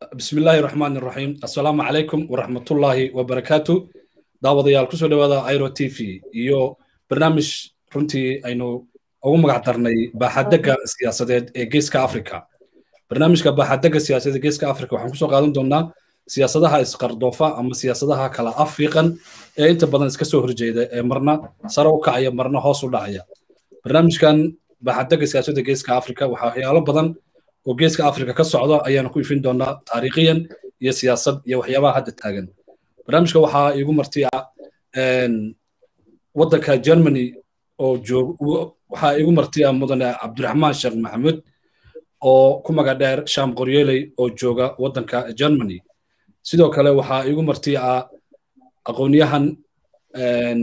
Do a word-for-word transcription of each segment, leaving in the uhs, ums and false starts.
بسم الله الرحمن الرحيم السلام عليكم ورحمة الله وبركاته داوديال كسو دوادا ايرو تي في iyo barnaamij runtii aynu ugu magac darnay baaxadaga siyaasadeed ee geeska Afrika barnaamijka baaxadaga siyaasadeed ee geeska Afrika waxaan ku soo qaadan doonaa siyaasadaha isqardoofa ama siyaasadaha kala afiiqan ee inta badan iska soo horjeeda ee marna sare u kacaya marna hoos u dhacaya barnaamijkan baaxadaga siyaasadeed ee geeska Afrika waxa waxyaalo badan oo geeska Afrika ka socdo ayaan ku ifin doonaa taariikhiyan iyo siyaasad iyo waxyaabaha hadda taagan barnaamijka waxa iigu martiya een wadanka Germany oo joog waxa iigu martiya mudane Cabdiraxmaan Sheekh Maxamuud oo ku magac dheer Sham Qoryooley oo jooga wadanka Germany sidoo kale waxa iigu martiya aqoonyahan een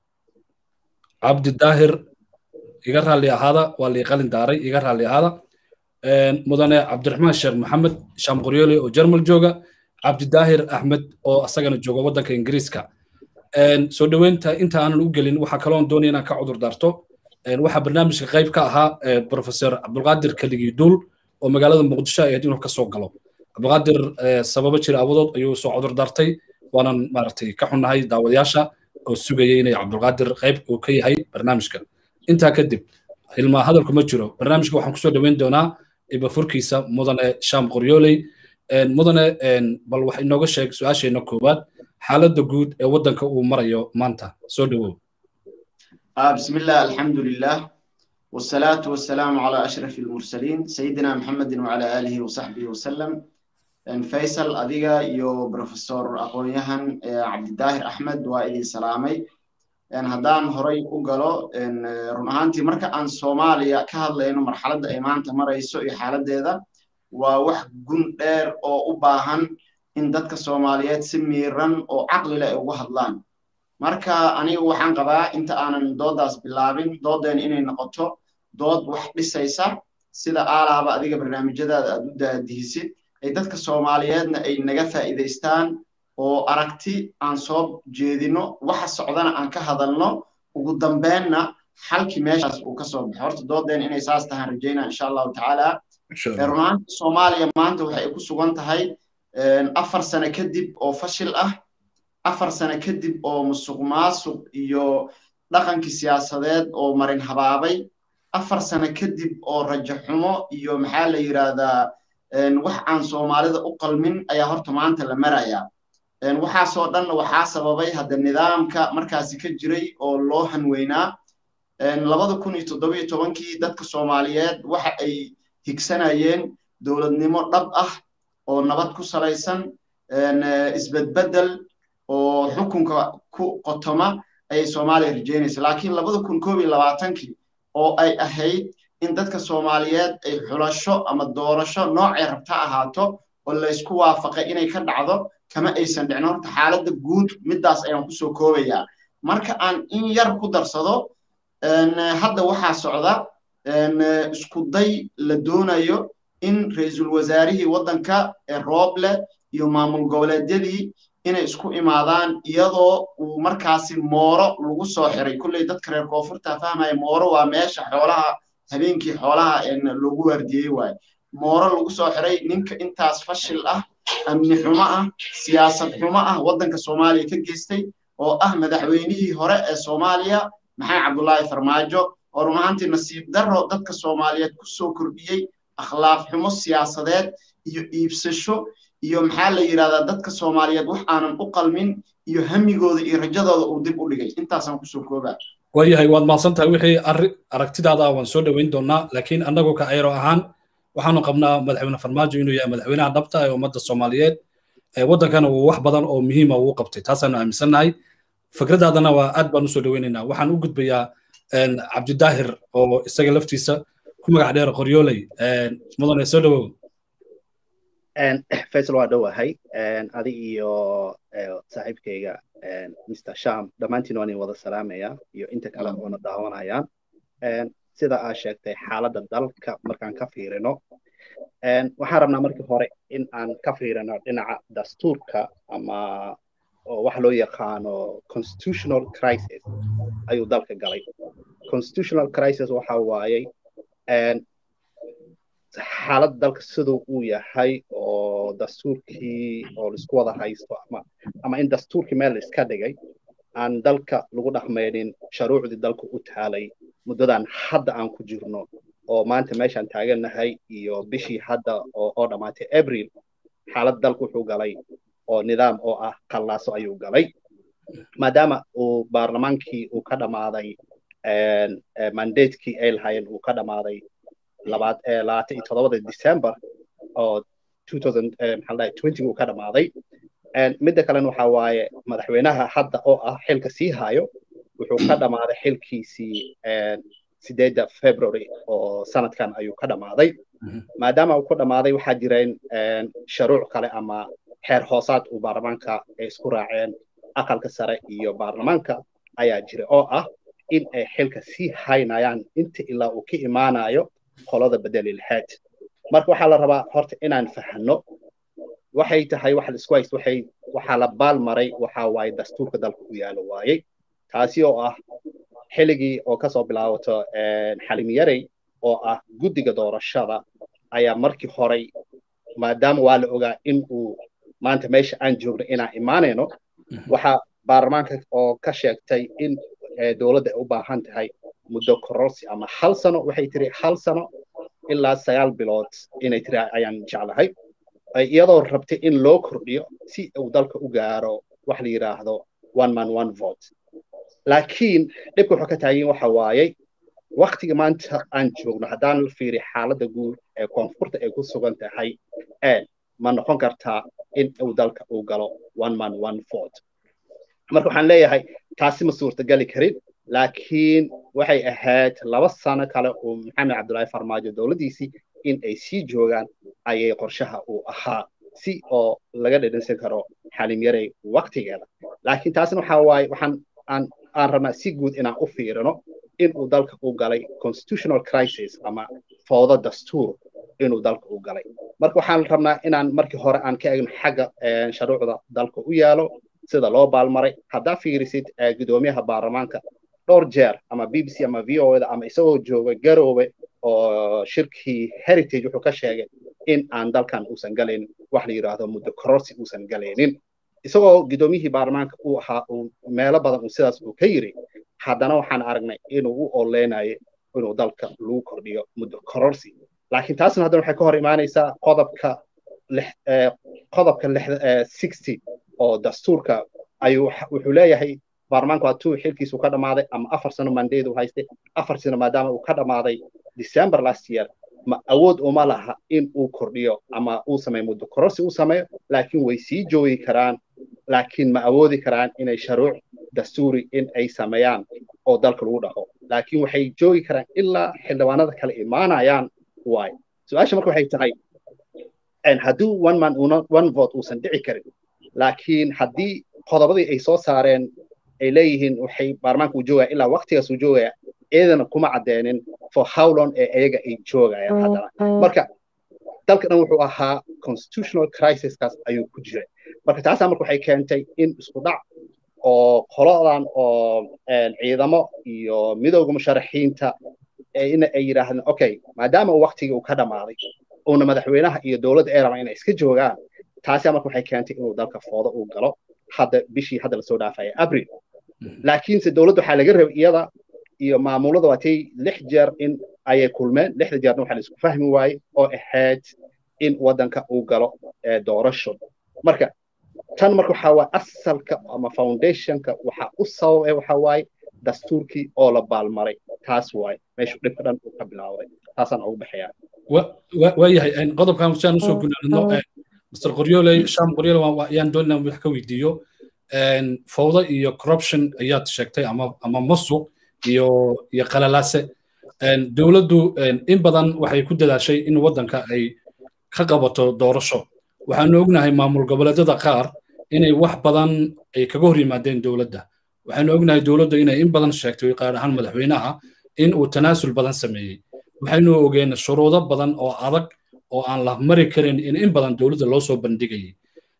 Cabdi Daahir iga raali ahaada waa li qalin daaray iga raali ahaada mudane Cabdiraxmaan Sheekh Maxamed Sham Qoryooley oo German jooga Cabdi Daahir Ahmed oo asagana jooga wadanka Ingiriiska een soo dhaweynta inta aanan u gelin waxa kale oo doonayna inaan ka cudur daarto een waxa barnaamijka qayb ka ahaa professor Abdulqaadir Kaligi Duul oo magaalada Muqdisho ay inuu ka soo galo Abdulqaadir sababo jira awadood ayuu soo cudur daartay waanan maartay ka xunahay daawadayaasha oo sugayay inay Abdulqaadir qayb uu ka yahay barnaamijka inta kadib ilma hadalku ma jiro barnaamijka waxaan ku soo dhaweyn doonaa iba furkiisa mudane Sham Qoryooley een mudane een bal wax inooga sheeg su'aasheena koobaad xaaladda guud ee wadanka uu marayo maanta soo dhawow بسم الله الحمد لله والصلاة والسلام على أشرف المرسلين سيدنا محمد وعلى آله وصحبه وسلم إن فيصل أديغا يو بروفيسور أقويهن عبد الداهر أحمد وإلي سلامي إن هدان هوري أوغالو إن رونهانتي مركا عن صوماليا كهاد لأنه مرحلة إيمان تمريسو إي حالة ديدا ووح قن دير أو أباهن إن دادك صوماليات سميران أو عقل لا أوهد لان marka anigu waxaan qabaa inta aanan doodaas bilaabin doodeen inay noqoto dood wax dhisaysa sida aalaaba adiga barnaamijyadaada aad u daadihisid ay dadka Soomaaliyeedna ay naga faa'iideystaan oo aragti aan soo jeedino waxa socdana aan ka hadalno ugu dambeynna xalki meeshaas uu ka soo baxo horta doodeen inay saas tahan rajeynaa insha Allah ta'ala runtii Soomaaliya maanta waxay ku sugan tahay afar sano kadib oo fashil ah afar sano kadib oo musuq maasuq iyo dhaqankii siyaasadeed oo marin habaabay afar sano kadib oo rajo xumo iyo maxaa la yiraahdaa een wax aan Soomaalida u qalmin ayaa horta maanta la marayaa een waxa soo dhan waxa sababay hadda nidaamka markaasi ka jiray oo loo hanweynaa een laba kun iyo toddoba iyo tobankii dadka Soomaaliyeed waxa ay higsanayeen dawladnimo dhab ah oo nabad ku salaysan een isbedbedel oo xukunka ku qotoma ay Soomaaliya rajeynaysa laakiin laba kun iyo koob iyo labaatan-kii oo ay ahayd in dadka Soomaaliyeed ay xulasho ama doorasho noocay rabta ahaato oo la isku waafaqay inay ka dhacdo kama aysan dhicin horta xaaladda guud midaas ayaan ku soo koobayaa marka aan in yar ku darsado een hadda waxa socda een isku day la doonayo in ra'iisul wasaarihii wadanka ee Rooble iyo maamul goboleedyadii inay isku imaadaan iyadoo uu markaasi mooro lagu soo xiray kulay dadka reer koonfurta fahmay mooro waa meesha xoolaha habeenkii xoolaha in lagu wardiyay waay mooro lagu soo xiray ninka intaas fashil ah amni xumo ah siyaasad xumo ah wadanka Soomaaliya ka geystay oo ah madaxweynihii hore ee Soomaaliya Maxamed Cabdullaahi Farmaajo oo rumaantii nasiib darro dadka Soomaaliyeed ku soo kordhiyay akhlaaq xumo siyaasadeed iyo iibsasho iyo maxaa la yiraahdaa dadka Soomaaliyeed wax aanan u qalmin iyo hamigooda iyo rajadooda uu dib u dhigay intaasaan ku soo koobaa wayahay waad maasantahay wixii aragtidaada waan soo dhaweyn doonaa laakiin annagu ka ayro ahaan waxaanu qabnaa madaxweyne Farmaajo inuu yahay madaxweynaha dhabta ah ee ummadda Soomaaliyeed ee wadankana uu wax badan oo muhiim ah uu qabtay taasaan aaminsanahay fikradaadana waa aad baan u soo dhaweynaynaa waxaan u gudbayaa een Cabdi Daahir oo isaga laftiisa ku magac dheer Qoryooley een mudane soo dhawow and Faisal waa dhawahay and adi iyo saaxiibkayga and Mister Sham dhamaantiin waan wada salaamaya iyo inta kale oo daawanayaan and sida aad sheegtay xaaladda dalka markaan ka fiirino and waxaan rabnaa markii hore in aan ka fiirino dhinaca dastuurka ama oo wax loo yaqaano constitutional crisis ayuu dalka galay constitutional crisis waxa waaye and xaalad dalka sidoo uu yahay oo oo dastuurkii oo laisku wada haysto ama ama in dastuurkii meel la iska dhigay aan dalka lagu dhaqmaynin shuruucdii dalka u taalay muddadan hadda aan ku jirno oo maanta meeshaan taagannahay iyo bishii hadda oo oo dhammaatay abril xaaladda dalku wuxuu galay oo nidaam oo ah qallaaso ayuu galay maadaama uu baarlamaankii uu ka dhammaaday mandatekii ay lahaayeen uu ka dhammaaday labaatan iyo toddobada December oo twenty uu ka dhammaaday midda kalena waxa waaye madaxweynaha hadda oo ah xilka sii hayo wuxuu ka dhammaaday xilkiisii sideedda February oo sanadkan ayuu ka dhammaaday maadaama uu ku dhammaaday waxaa jireen shuruuc kale ama xeer hoosaad uu baarlamaanka ay isku raaceen aqalka sare iyo baarlamaanka ayaa jira oo ah in ay xilka sii haynayaan inta ilaa uu ka imaanayo qolada bedeli lahayd marka waxaa la rabaa horta inaan fahanno waxay tahay wax la isku haysto waxay waxaa la baalmaray waxaa waaye dastuurka dalka ku yaalo waayey taasi oo ah xilligii oo kasoo bilaabato xalim yarey oo ah guddiga doorashada ayaa markii horey maadaama waa la ogaa in uu maanta meesha aan joogno inaan imaanayno waxaa baarlamaanka oo ka sheegtay in dowladda ay u baahan tahay muddo kororsi ama hal sano waxay tiri hal sano ilaa sagaal bilood inay tiri ayaan jeclahay iyadoo rabtay in loo kordhiyo si uu dalka u gaaro wax la yiraahdo one man one vote laakiin dhibka wuxuu ka taagan waxa waayey waqtiga maanta aan joogno haddaan la fiiriyo xaaladda guud ee koonfurta ay ku sugan tahay ma noqon kartaa in uu dalka uu galo one man one vote marka waxaan leeyahay taasi ma suurtagali karin laakiin waxay ahayd laba sano kale oo maxamed cabdullaahi farmaajo dowladdiisii in ay sii joogaan ayay qorshaha uu ahaa si oo laga dhedhansan karo xalim yarey waqtigeeda laakiin taasina waxaa waaye waxaan aan aan rabnaa si guud inaan u fiirino in uu dalka u galay constitutional crisis ama foodo dastuur inuu dalka u galay marka waxaan rabnaa inaan markii hore aan ka eegno xagga shuruucda dalka u yaalo sida loo baalmaray haddaa fiirisid gudoomiyaha baarlamaanka dhowr jeer ama b b c ama v o da ama isagoo jooga garoowe oo shirkii heritage wuxuu ka sheegay in aan dalkan uusan galaynin wax la yiraahdo muddo kororsi uusan galaynin isagoo gudoomiyihii baarlamaanka uu ahaa uu meelo badan uu sidaas uu ka yiri haddana waxaan aragnay inuu u oleynayo inuu dalka lagu kordhiyo muddo kororsi laakiin taasna haddana waxay ka hor imaanaysaa qodobka qodobka sixty oo dastuurka ayuu wuxuu leeyahay baarlamaanku hadduu xilkiisu ka dhammaaday ama afar sano mandate uu haystay afar sano maadaama uu ka dhammaaday December last year ma awood uma laha in uu kordhiyo ama uu sameeyo muddo kororsi uu sameeyo laakiin way sii joogi karaan laakiin ma awoodi karaan inay shuruuc dastuuri in ay sameeyaan oo dalka lagu dhaqo laakiin waxay joogi karaan ilaa xildhibaanada kale imaanayaan waay su-aasha marka waxay tahay hadduu one man one vote uusan dhici karin laakiin haddii qodobadii ay soo saareen ay leeyihiin waxay baarlamaanka u joogaya ilaa waqtigaas uu joogaya iyadana kuma caddeenin for how long ee iyaga ay joogayaan haddana marka dalka dhan wuxuu ahaa constitutional crisiskaas ayuu ku jiray marka taasaa marka waxay keentay in isku dhac oo qoladan oo ciidamo iyo midowga musharaxiinta in ay yiraahdeen okay maadaama uu waqtigii uu ka dhammaaday uuna madaxweynaha iyo dowladda ay rabaan inay iska joogaan taasi marka waxay keentay inuu dalka foodo uu galo hadda bishii hadda lasoo dhaafaya abril laakiinse dowladda waxaa laga rabay iyada iyo maamulada waatay lix jeer in ayay kulmeen lixda jeerna waxaa la isku fahmi waayey oo ahayd in waddanka uu galo doorasho marka tan marka waxaa waaye asalka ama foundationka waxaa u sababay waxaa waaye dastuurkii oo la baalmaray taas waaye meeshu dhibka dhan uu ka bilaawday taasaan ugu baxayaa waayahay qodobkan saan usoo gunaanno mister qoryooley sham qoryoole ayaan doonaa wax ka weydiiyo fawda iyo corruption ayaad sheegtay ama ama masuq iyo iyo qalalaase dowladdu in badan waxay ku dadaashay in waddanka ay ka qabato doorasho waxaanu ognahay maamul goboleedyada qaar inay wax badan ay kaga hor yimaadeen dowladda waxaanu ognahay dowladda inay in badan sheegtay qaar ahaan madaxweynaha in uu tanaasul badan sameeyey waxaynu ogeen shuruudo badan oo adag oo aan la mari karin in in badan dowladda loo soo bandhigayay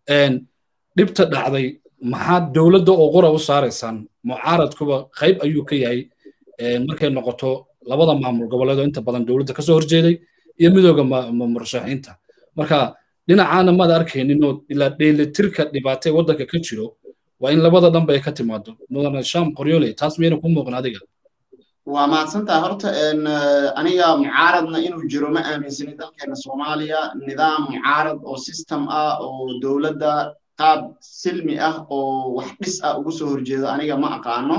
dhibta dhacday maxaad dowladda oo qura u saaraysaan mucaaradkuba qayb ayuu ka yahay markay noqoto labada maamul goboleed oo inta badan dowladda kasoo horjeeday iyo midooda murashaxiinta marka dhinacaana maad arkayninoo ilaa dheelitirka dhibaatay waddanka ka jiro waa in labada dhanba ay ka timaado mudane Sham Qoryooley taas miyayna ku muuqan adiga waa mahadsantaha horta aniga mucaaradna inuu jiro ma aaminsani dalkeena Soomaaliya nidaam mucaarad oo system ah oo dowladda qaab silmi ah oo wax dhis ah ugu soo horjeedo aniga ma aqaano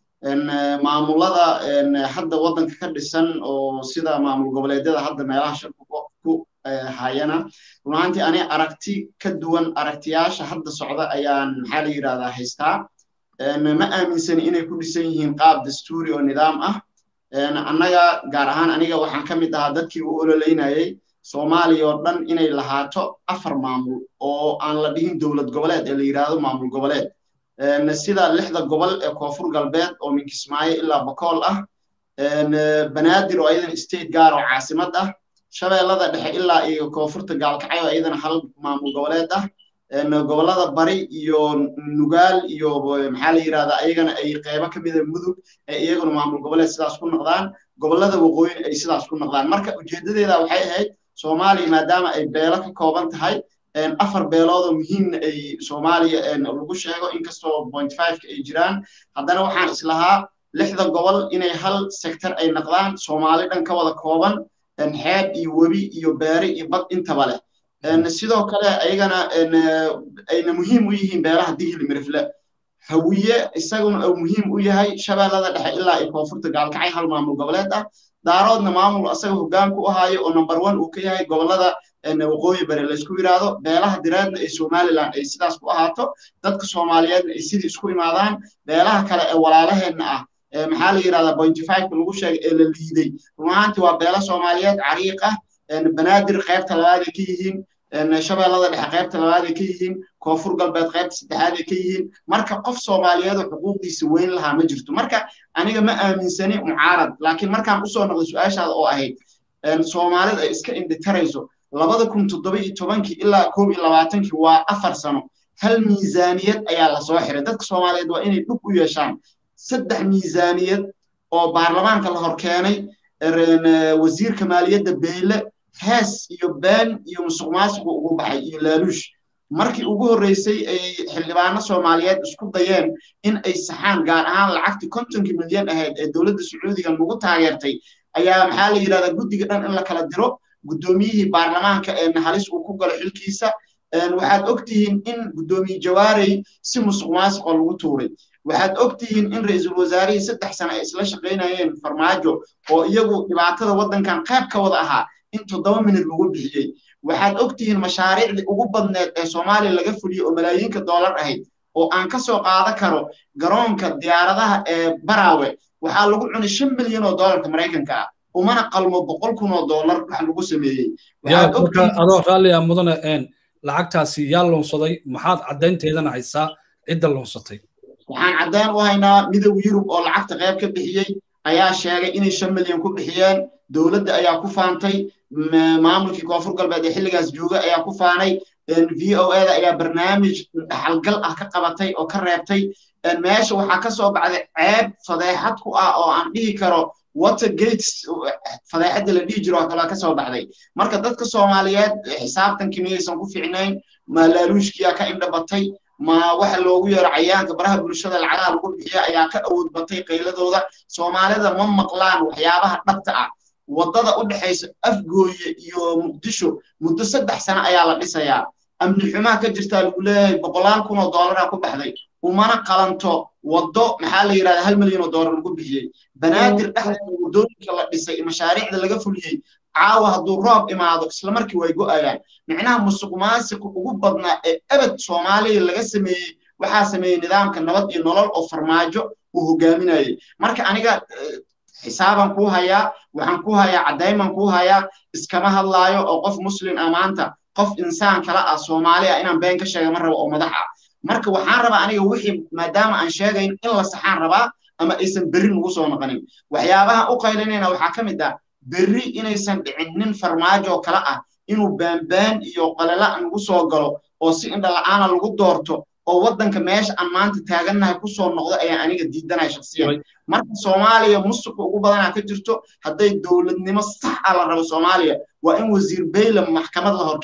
maamulada hadda waddanka ka dhisan oo sida maamul goboleedyada hadda meelaha shaqo ku hayana runtii ani aragti ka duwan aragtiyaasha hadda socda ayaan maxaa la yiraahdaa haystaa ma aaminsani inay ku dhisan yihiin qaab dastuuri oo nidaam ah annaga gaar ahaan aniga waxaan ka mid ahaa dadkii u ololeynayay Soomaaliya oo dhan inay lahaato afar maamul oo aan la dhihin dowlad goboleed ee la yiraahdo maamul goboleed sida lixda gobol ee koonfur galbeed oo min Kismaayo ilaa Bakool ah Banaadir oo aydan state gaar oo caasimad ah Shabeellada dhexe ilaa iyo koonfurta Gaalkacyo aydan hal maamul goboleed ah gobolada bari iyo nugaal iyo maxaa la yiraahdaa ayagana ay qaybo ka mid ah mudug ee iyaguna maamul goboleed sidaas ku noqdaan gobolada waqooyi ay sidaas ku noqdaan marka ujeedadeeda waxay ahayd Soomaaliya maadaama ay beelo ka kooban tahay afar beelood oo muhiim ay Soomaaliya lagu sheego inkastoo zero point five ka ay jiraan haddana waxaan islahaa lixda gobol inay hal sector ay noqdaan Soomaali dhan ka wada kooban xeeb iyo webi iyo beeri iyo bad intaba leh sidoo kale ayagana ayna muhiim u yihiin beelaha digil mirifle hawiye isaguna uu muhiim u yahay Shabeellada dhexe ilaa ay koonfurta Gaalkacyo hal maamul goboleed ah daaroodna maamul asaga hoggaan ku ahayo oo number one uu ka yahay gobolada waqooyi bari la isku yiraahdo beelaha diraadna ee Somaliland ay sidaas ku ahaato dadka Soomaaliyeed ay sidii isku imaadaan beelaha kale ee walaalaheena ah maxaa la yiraahdaa zero point five lagu sheegay ee la liiday rumaantii waa beela Soomaaliyeed cariiq ah banaadir qaybta labaad ay ka yihiin Shabeellada dhexe qaybta labaad ay ka yihiin koonfur galbeed qaybta saddexaad ay ka yihiin marka qof Soomaaliyeed oo xuquuqdiisa weyn lahaa ma jirto marka aniga ma aaminsani mucaarad laakiin markaan u soo noqday su'aashaada oo ahayd Soomaalida ay iska indhitarayso labada kun toddoba iyo tobankii ilaa koob iyo labaatankii waa afar sano hal miisaaniyad ayaa la soo xiray dadka Soomaaliyeed waa inay dhug u yeeshaan saddex miisaaniyad oo baarlamaanka la hor keenay wasiirka maaliyadda Beyle hees iyo been iyo musuqmaasuq ugu baxay iyo laaluush markii ugu horeysay ay xildhibaano Soomaaliyeed isku dayeen in ay saxaan gaar ahaan lacagtii konton milyan ahayd ee dawladda Sacuudiga lagu taageertay ayaa maxaa la yiraahdaa guddiga dhan in la kala diro guddoomiyihii baarlamaanka ee halis uu ku galo xilkiisa waxaad ogtihiin in guddoomiye Jawaari si musuqmaasuq lagu tuuray waxaad ogtihiin in ra'iisul wasaarihii saddex sano ay isla shaqeynayeen Farmaajo oo iyagu dhibaatada waddankan qayb ka wada ahaa in toddoba minute lagu bixiyay waxaad ogtihiin mashaariicdii ugu badneed ee Soomaaliya laga fuliyay oo malaayiinka dollar ahayd oo aan ka soo qaadan karo garoonka diyaaradaha ee Baraawe waxaa lagu cunay shan milyan oo dollarka Mareykanka ah umana qalmo boqol kun oo dollar wax lagu sameeyay waxaad ogtihiin adoo raalli ah mudane een lacagtaasi yaa loonsaday maxaad caddaynteedana haysaa cidda loonsatay waxaan caddayn u haynaa midowga Yurub oo lacagta qayb ka bixiyay ayaa sheegay inay shan milyan ku bixiyeen dawladda ayaa ku faantay maamulkii koonfur galbeed ee xilligaas jooga ayaa ku faanay V O A da ayaa barnaamij dhaxalgal ah ka qabatay oo ka reebtay meesha waxaa ka soo baxday ceeb fadeexad ku ah oo aan dhihi karo Watergate fadeexada la dhihi jiro kala ka soo baxday marka dadka Soomaaliyeed xisaabtankii miyaysan ku fiicnayn ma laaluushkiya ka indha batay ma waxa loogu yeero cayaanka baraha bulshada lacagaha lagu bixiyo ayaa ka awood batay qayladooda Soomaalida ma maqlaan waxyaabaha dhabta ah wadada u dhaxaysa Afgooye iyo Muqdisho muddo saddex sano ayaa la dhisayaa amni xumaa ka jirta lagu leeyahay boqolaal kun oo dollar ku baxday umana qalanto wado maxaa la yiraahdaa hal milyan oo dollar lagu bixiyay banaadir dhexdeeda wadooyinka la dhisay mashaariicda laga fuliyay caawa hadduu roob imaado isla markii way go'ayaan micnaha musuqmaasuqa ugu badnaa ee abad Soomaaliya laga sameeyay waxaa sameeyay nidaamka nabad iyo nolol oo Farmaajo uu hogaaminayay marka aniga xisaaban ku hayaa waxaan ku hayaa cadayman ku hayaa iskama hadlaayo oo qof muslim amaanta qof insaan kala ah Soomaaliya inaan been ka sheego ma rabo oo madax ah marka waxaan rabaa aniga wixii maadaama aan sheegayn in la saxaan rabaa ama aysan berri ugu soo noqonin waxyaabaha u qaylinayna waxaa ka mid ah berri inaysan dhicin nin Farmaajo kala ah inuu baanbaan iyo qalala ugu soo galo oo si indha la'aan lagu doorto oo waddanka meesha aan maanta taaganahay ku soo noqdo ayaa aniga diidanay shakhsiyan marka Soomaaliya musuq ugu badan ka jirto haday dawladnimo sax ah la rabo Soomaaliya waa in wasiir Beyle maxkamad la hor keenaa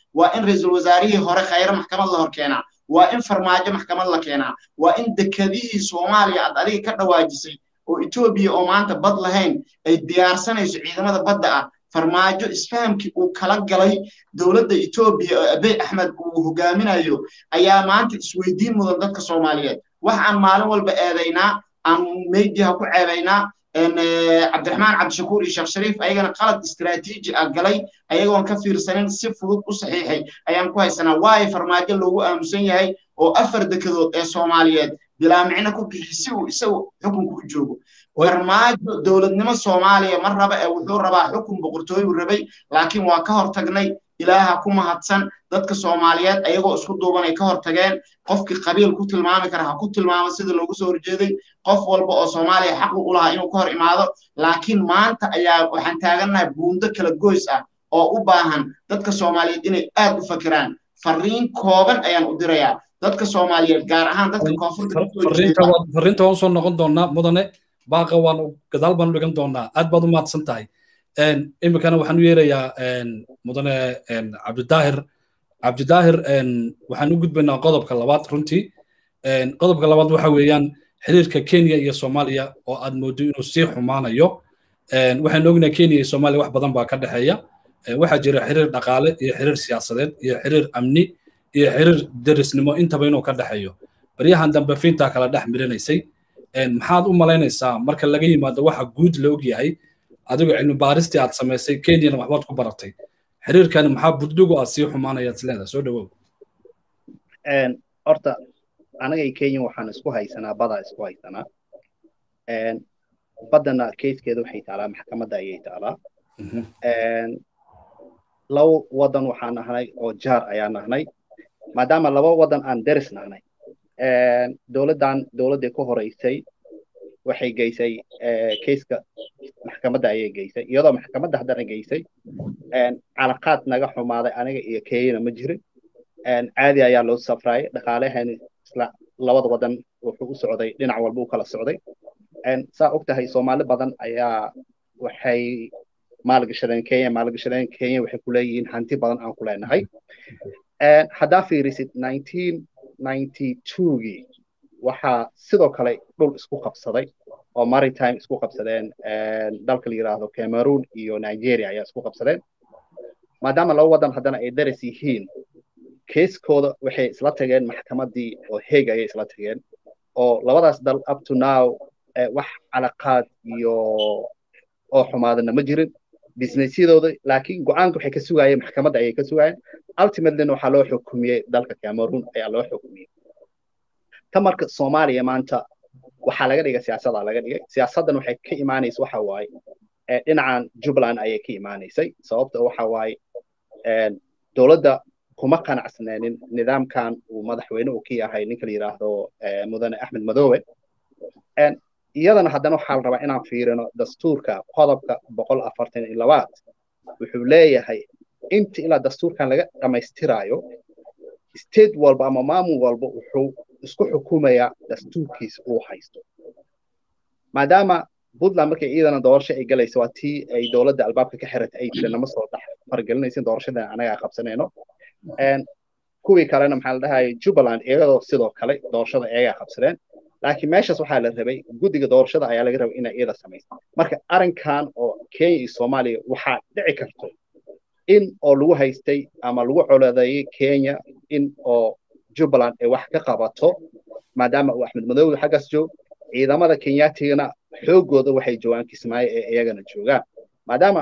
waa in ra'iisul wasaarihii hore khayr maxkamad la hor keenaa waa in farmaajo maxkamad la keenaa waa in dekadihii Soomaaliya aad adiga ka dhawaajisay oo Itoobiya oo maanta bad lahayn ay diyaarsanayso ciidamada badda ah farmaajo isfahamkii uu kala galay dawladda Itoobiya oo Abiy Ahmed uu hogaaminayo ayaa maanta isweydiin mudan dadka Soomaaliyeed wax aan maalin walba eedaynaa aan meediya ku ceebaynaa ان عبد الرحمن عبد الشكور الشيخ شريف ايغنا قلد استراتيجي اغلي ايغون ka fiirsanin si fudud u saxiixay ayaan ku haysanaa waay farmaajo loogu aamusan yahay oo afar dekedood ee Soomaaliyeed bilaa micna ku bixisay oo isagu xukunku u joogo farmaajo dawladnimo Soomaaliya mar raba ee wuxuu rabaa xukun boqortooyo uu rabay laakiin waa ka hortagnay ilaaha ku mahadsan dadka Soomaaliyeed ayagoo isku duubanay ka hortageen qofkii qabiil ku tilmaami kara ha ku tilmaamo sida loogu soo horjeeday qof walba oo Soomaaliya xaq u lahaa inuu ka hor imaado laakiin maanta ayaa waxaan taaganahay buundo kala goys ah oo u baahan dadka Soomaaliyeed inay aad u fakiraan fariin kooban ayaan u dirayaa dadka Soomaaliyeed gaar ahaan dadka koonfurta fariinta waa fariinta oo soo noqon doona mudane baaqa waan gadaal baan dhigan doonaa aad baad u mahadsan tahay een imikana waxaan u yeerayaa een mudane een Cabdidaahir Cabdidaahir een waxaan u gudbaynaa qodobka labaad runtii een qodobka labaad waxa weeyaan xiriirka Kenya iyo Soomaaliya oo aad moodo inuu sii xumaanayo een waxaan ognahay Kenya iyo Soomaaliya wax badan baa ka dhaxeeya waxa jira xiriir dhaqaale iyo xiriir siyaasadeed iyo xiriir amni iyo xiriir derisnimo intaba inuu ka dhaxeeyo bariyahan dambe fiinta kala dhex miranaysay een maxaad u malaynaysaa marka laga yimaado waxa guud la og yahay adigu cilmi baaristii aad samaysay Kenya waxbaad ku baratay xiriirkan maxaa buddugu aad sii xumaanaya isleeda soo dhawow een horta anaga iyo Kenya waxaan isku haysanaa bada isku haysanaa een badana keyskeedu waxay taalaa maxkamadda ayay taalaa een law wadan waxaan nahnay oo jaar ayaan nahnay maadaama laba wadan aan deris nahnay een dawladdan dawladda ka horeysay waxay geysay keyska maxkamadda ayay geysay iyadoo maxkamadda haddana geysay een calaqaad naga xumaaday aniga iyo Kenya ma jirin een caadi ayaa loo safray dhaqaalahan isla labada wadan wuxuu u socday dhinac walba u kala socday een saa ogtahay Soomaali badan ayaa waxay maalgashadeen Kenya maalgashadeen Kenya waxay ku leeyihiin hanti badan aan ku leenahay een hadaa fiirisid nineteen ninety-two-gii waxaa sidoo kale dhul isku qabsaday oo maritime isku qabsadeen een dalka la yiraahdo Cameroon iyo Nigeria ayaa isku qabsadeen maadaama laba wadan haddana ay daris yihiin keeskooda waxay isla tageen maxkamaddii oo Hague ayay isla tageen oo labadaas dal up to now wax calaqaad iyo oo xumaadana ma jirin businessyadooda laakiin go'aanka waxay ka sugayeen maxkamadda ayay ka sugayeen ultimately waxaa loo xukumiyay dalka Cameroon ayaa loo xukumiyay tamarka Soomaaliya maanta waxaa laga dhigay siyaasadda laga dhigay siyaasaddan waxay ka imaanaysaa waxa waaye ee dhinacan Jubaland ayay ka imaanaysay sababta waxa waaye ee dawladda kuma qanacsanayn nidaamkan uu madaxweyne uu ka yahay ninka la yiraahdo mudane Axmed Madoobe een iyadana haddana waxaa la rabaa inaan fiirino dastuurka qodobka boqol afartan iyo laba wuxuu leeyahay inta ilaa dastuurkan laga dhamaystirayo state walba ama maamul walba wuxuu isku xukumayaa dastuurkiisa uu haysto maadaama Puntland markay iyadana doorasho ay galayso waa tii ay dawladda albaabka ka xiratay ay tirana ma soo dhax fargelinaysan doorashada anaga qabsanayno een kuwii kalena maxaa la dhahay Jubaland iyadoo sidoo kale doorashada ay qabsadeen laakiin meeshaas waxaa la rabay guddiga doorashada ayaa laga rabay inay iyada sameeyso marka arinkan oo Kenya iyo Soomaaliya waxaa dhici karto in oo lagu haystay ama lagu coladeeyay Kenya in oo Jubaland ay wax ka qabato maadaama uu Axmed Madoobe xaggaas joogo ciidamada Kenyaatiga xoogooda waxay joogaan Kismaayo ee iyagana joogaan maadaama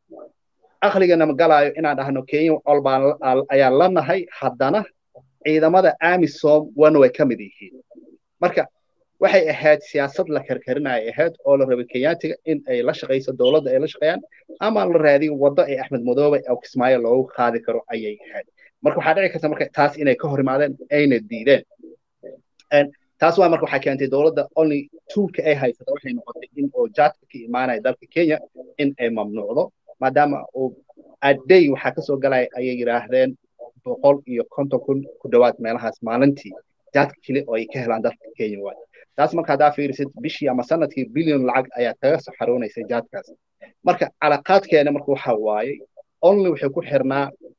aqligana ma galaayo inaan dhahno Kenya olbaan ayaa la nahay haddana ciidamada AMISOM wana way ka mid yihiin marka waxay ahayd siyaasad la karkarinayo ahayd oo la rabay Kenyaatiga in ay la shaqeyso dawladda ay la shaqeeyaan ama la raadiyo wado ay Axmed Madoobe oo Kismaayo loogu qaadi karo ayay ahayd marka waxaa dhici karta marka taas inay ka hor imaadeen ayna diideen and taas waa marka waxaa keentay dawladda only toolka ay haysato waxay noqotay in oo jaadka ka imaanaya dalka Kenya in ay mamnuucdo maadaama uu aday waxaa ka soo galay ayay yiraahdeen boqol iyo konton kun ku dhawaad meelahaas maalintii jaadka kale oo ay ka helaan dalka Kenya waa taas marka hadaa fiirisid bishii ama sanadkii billion lacag ayaa kaga soo xaroonaysay jaadkaas marka calaqaadkeena marka waxa waaye only waxay ku xirnaa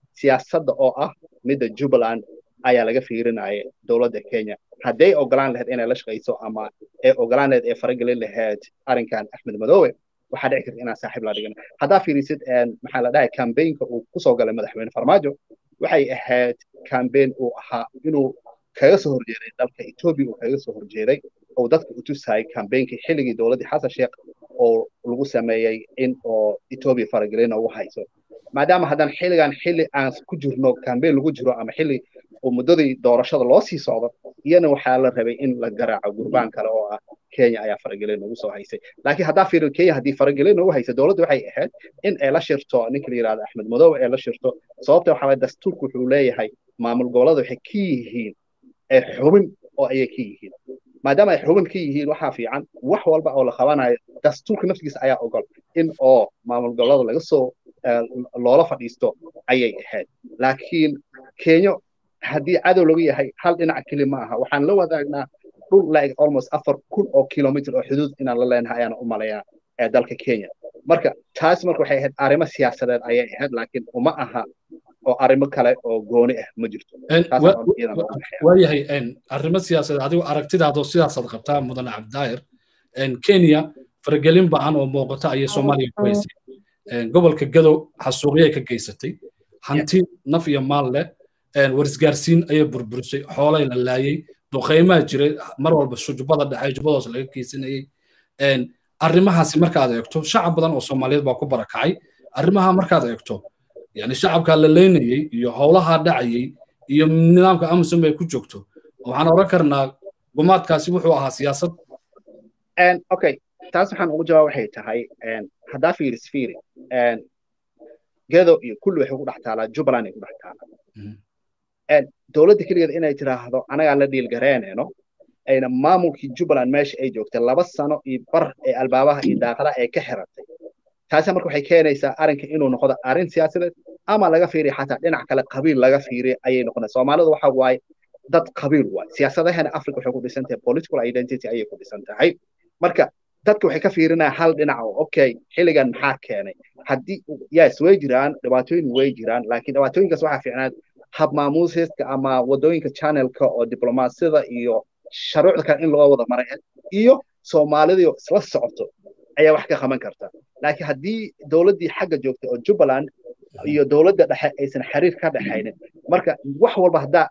siyaasadda oo ah midda Jubbaland ayaa laga fiirinaya dowladda Kenya hadday ogolaan lahayd inay la shaqeyso ama ay ogolaan lahayd ay faragelin lahayd arrinkan Axmed Madoobe waxaa dhici karta inaan saaxiib la dhigan haddaa fiirisid maxaa la dhahay campaignka uu kusoo galay madaxweyne Farmaajo waxay ahayd campaign uu ahaa inuu kaga soo horjeeday dalka Ethiopia uu kaga soo horjeeday oo dadka u tusay campaignka xilligii dowladda Xasan Sheekh oo lagu sameeyay in oo Ethiopia faragelin ugu hayso maadaama haddaan xilligan xilli aan ku jirno campaign lagu jiro ama xilli oo muddadii doorashada loo sii socdo iyana waxaa la rabay in la garaaco gurbaan kale oo ah Kenya ayaa faragelin ugu soo haysay laakiin haddaa fiiro Kenya haddii faragelin ugu haysa dowladda waxay ahayd in ay la shirto ninka la yiraahdo Axmed Madoobe ay la shirto sababta waxa weeye dastuurku wuxuu leeyahay maamul goboleedu waxay ka yihiin ee xubin oo ay ka yihiin maadaama ay xubin ka yihiin waxaa fiican wax walba oo la qabanayo dastuurka naftigiisa ayaa ogol in oo maamul goboleedu laga soo loola fadhiisto ayay ahayd laakiin Kenya haddii cadow lagu yahay hal dhinac keli ma aha waxaan la wadaagnaa dhul like almost afar kun oo kilomitir oo xuduud inaan la leenahay ayaan u malayaa ee dalka Kenya marka taas marka waxay ahayd arrimo siyaasadeed ayay ahayd laakiin uma aha oo arrimo kale oo gooni ah ma jirto waayahay arrimo siyaasadeed adigu aragtidaadoo sidaasaad qabtaa mudane Cabdidaahir Kenya faragelin ba'an oo muuqata ayay Soomaaliya ku haysay gobolka Gadow xasuuqyay ka geysatay hanti naf iyo maal leh warisgaarsiin ayay burburisay xoolay la laayay duqeymaha jiray mar walba shujubada dhacay jubadoos laga keysanayay arrimahaasi markaad eegto shacab badan oo Soomaaliyeed baa ku barakacay arrimaha markaad eegto yani shacabka la leynayay iyo howlaha dhacayay iyo nidaamka amisom ay ku joogto waxaan oran karnaa gumaadkaasi wuxuu ahaa siyaasad and okay taas waxaan ugu jawaab waxay tahay haddaa fiiris fiiri Gadow iyo kullu waxay ku dhaxtaalaa Jubbaland ay ku dhaxtaalaa dowladda kaligeed inay tiraahdo anaga la dhiil gareynayno ayna maamulkii Jubbaland meesha ay joogtay laba sano iyo bar ee albaabaha iyo daaqadaha ay ka xiratay taasi marka waxay keenaysaa arrinka inuu noqdo arrin siyaasadeed ama laga fiiriyo xataa dhinac kale qabiil laga fiiriyo ayay noqonaysaa Soomaalidu waxa waaye dad qabiil waay siyaasadahana Afrika waxay ku dhisan tahay political identity ayay ku dhisan tahay marka dadku waxay ka fiirinayaan hal dhinac oo okay xilligan maxaa keenay haddii yes way jiraan dhibaatooyin way jiraan laakiin dhibaatooyinkaas waxaa fiicnaan hab maamuusiska ama wadooyinka channelka oo diblomaasiyada iyo sharuucda kale in loo wada maray iyo Soomaalidu isla socoto ayaa wax ka qaban karta laakiin haddii dowladdii xagga joogtay oo Jubbaland iyo dowladda dhexe aysan xiriir ka dhaxaynin marka wax walba hadda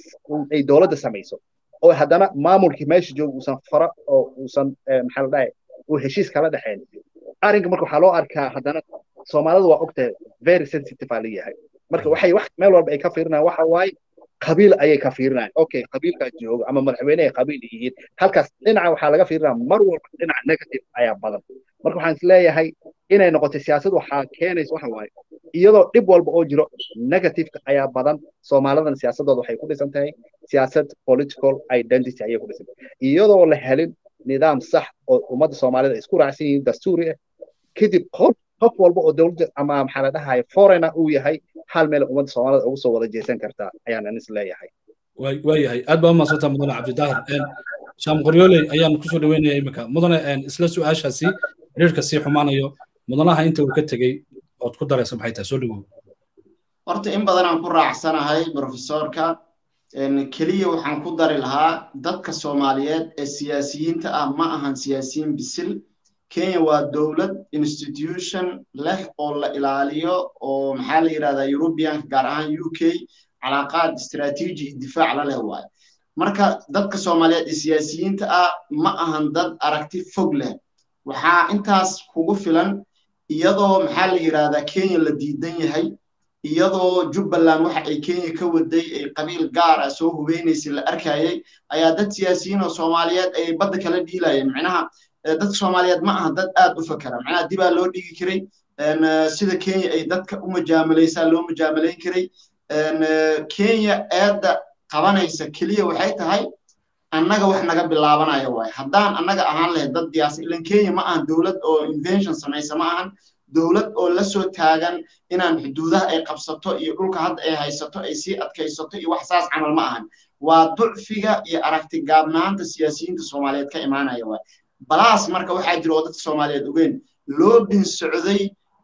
ay dowladda samayso oo haddana maamulkii meesha jooga uusan fara oo uusan maxaa la dhahay uu heshiis kala dhaxayn arrinka marka waxaa loo arkaa haddana Soomaalidu waa ogtahay very sensitive ali yahay marka waxay wax meel walba ay ka fiirinayaan waxa waaye qabiil ayay ka fiirinayaan okay qabiilka jooga ama madaxweyne ay qabiil yihiin halkaas dhinaca waxaa laga fiirinayaa mar walba dhinaca negative ayaa badan marka waxaan isleeyahay inay noqoto siyaasad waxaa keenaysa waxa waaye iyadoo dhib walba oo jiro negative ayaa badan Soomaalidan siyaasadooda waxay ku dhisan tahay siyaasad political identity ayay ku dhisan iyadoo la helin nidaam sax oo ummadda Soomaalida isku raacsan yihiin dastuuri ah kadib qof qof walba oo dawladda ama maxaa la dhahay foreigner uu yahay hal meel ummadda Soomaalida ugu soo wada jeesan kartaa ayaan is leeyahay way way yahay aad baa maasanta mudane Cabdidaahir een Shaam Qoryooley ayaan ku soo dhaweynayaa imika mudane een isla su'aashaasi xiriirka si xumaanayo mudanaha inta uu ka tagay oo ku daraysa maxay tahay soo dhawow horta in badan aan ku raacsanahay professorka een kaliya waxaan ku dari lahaa dadka Soomaaliyeed ee siyaasiyiinta ah ma ahan siyaasiyiin bisil Kenya waa dawlad institution leh oo la ilaaliyo oo maxaa la yiraahdaa European gaar ahaan U K علاقات استراتيجي دفاع على الهواء marka dadka Soomaaliyeed ee siyaasiyiinta ah ma ahan dad aragti fog leh waxa intaas kugu filan iyadoo maxaa la yiraahdaa Kenya la diidan yahay iyadoo Jubbaland waxa ay Kenya ka waday ay qabiil gaar ah soo hubeynaysay la arkayay ayaa dad siyaasiyiin oo Soomaaliyeed ay badda kala dhiilayeen macnaha dadka Soomaaliyeed ma aha dad aad u fakara macnaha dib baa loo dhigi karay sida Kenya ay dadka u majaamalaysaa loo majaamalayn karay Kenya aada qabanaysa kaliya waxay tahay annaga wax naga bilaabanayo way haddaan annaga ahaan lahayd dad diyaas ilan Kenya ma ahan dawlad oo invention samaysa ma ahan dawlad oo la soo taagan inaan xuduudaha ay qabsato iyo dhulka hadda ay haysato ay si adkaysato iyo wax saas camal ma ahan waa ducfiga iyo aragti gaabnaanta siyaasiyiinta Soomaaliyeed ka imaanaya way balaas marka waxa jira dadka Soomaaliyeed ogeen loo bin socday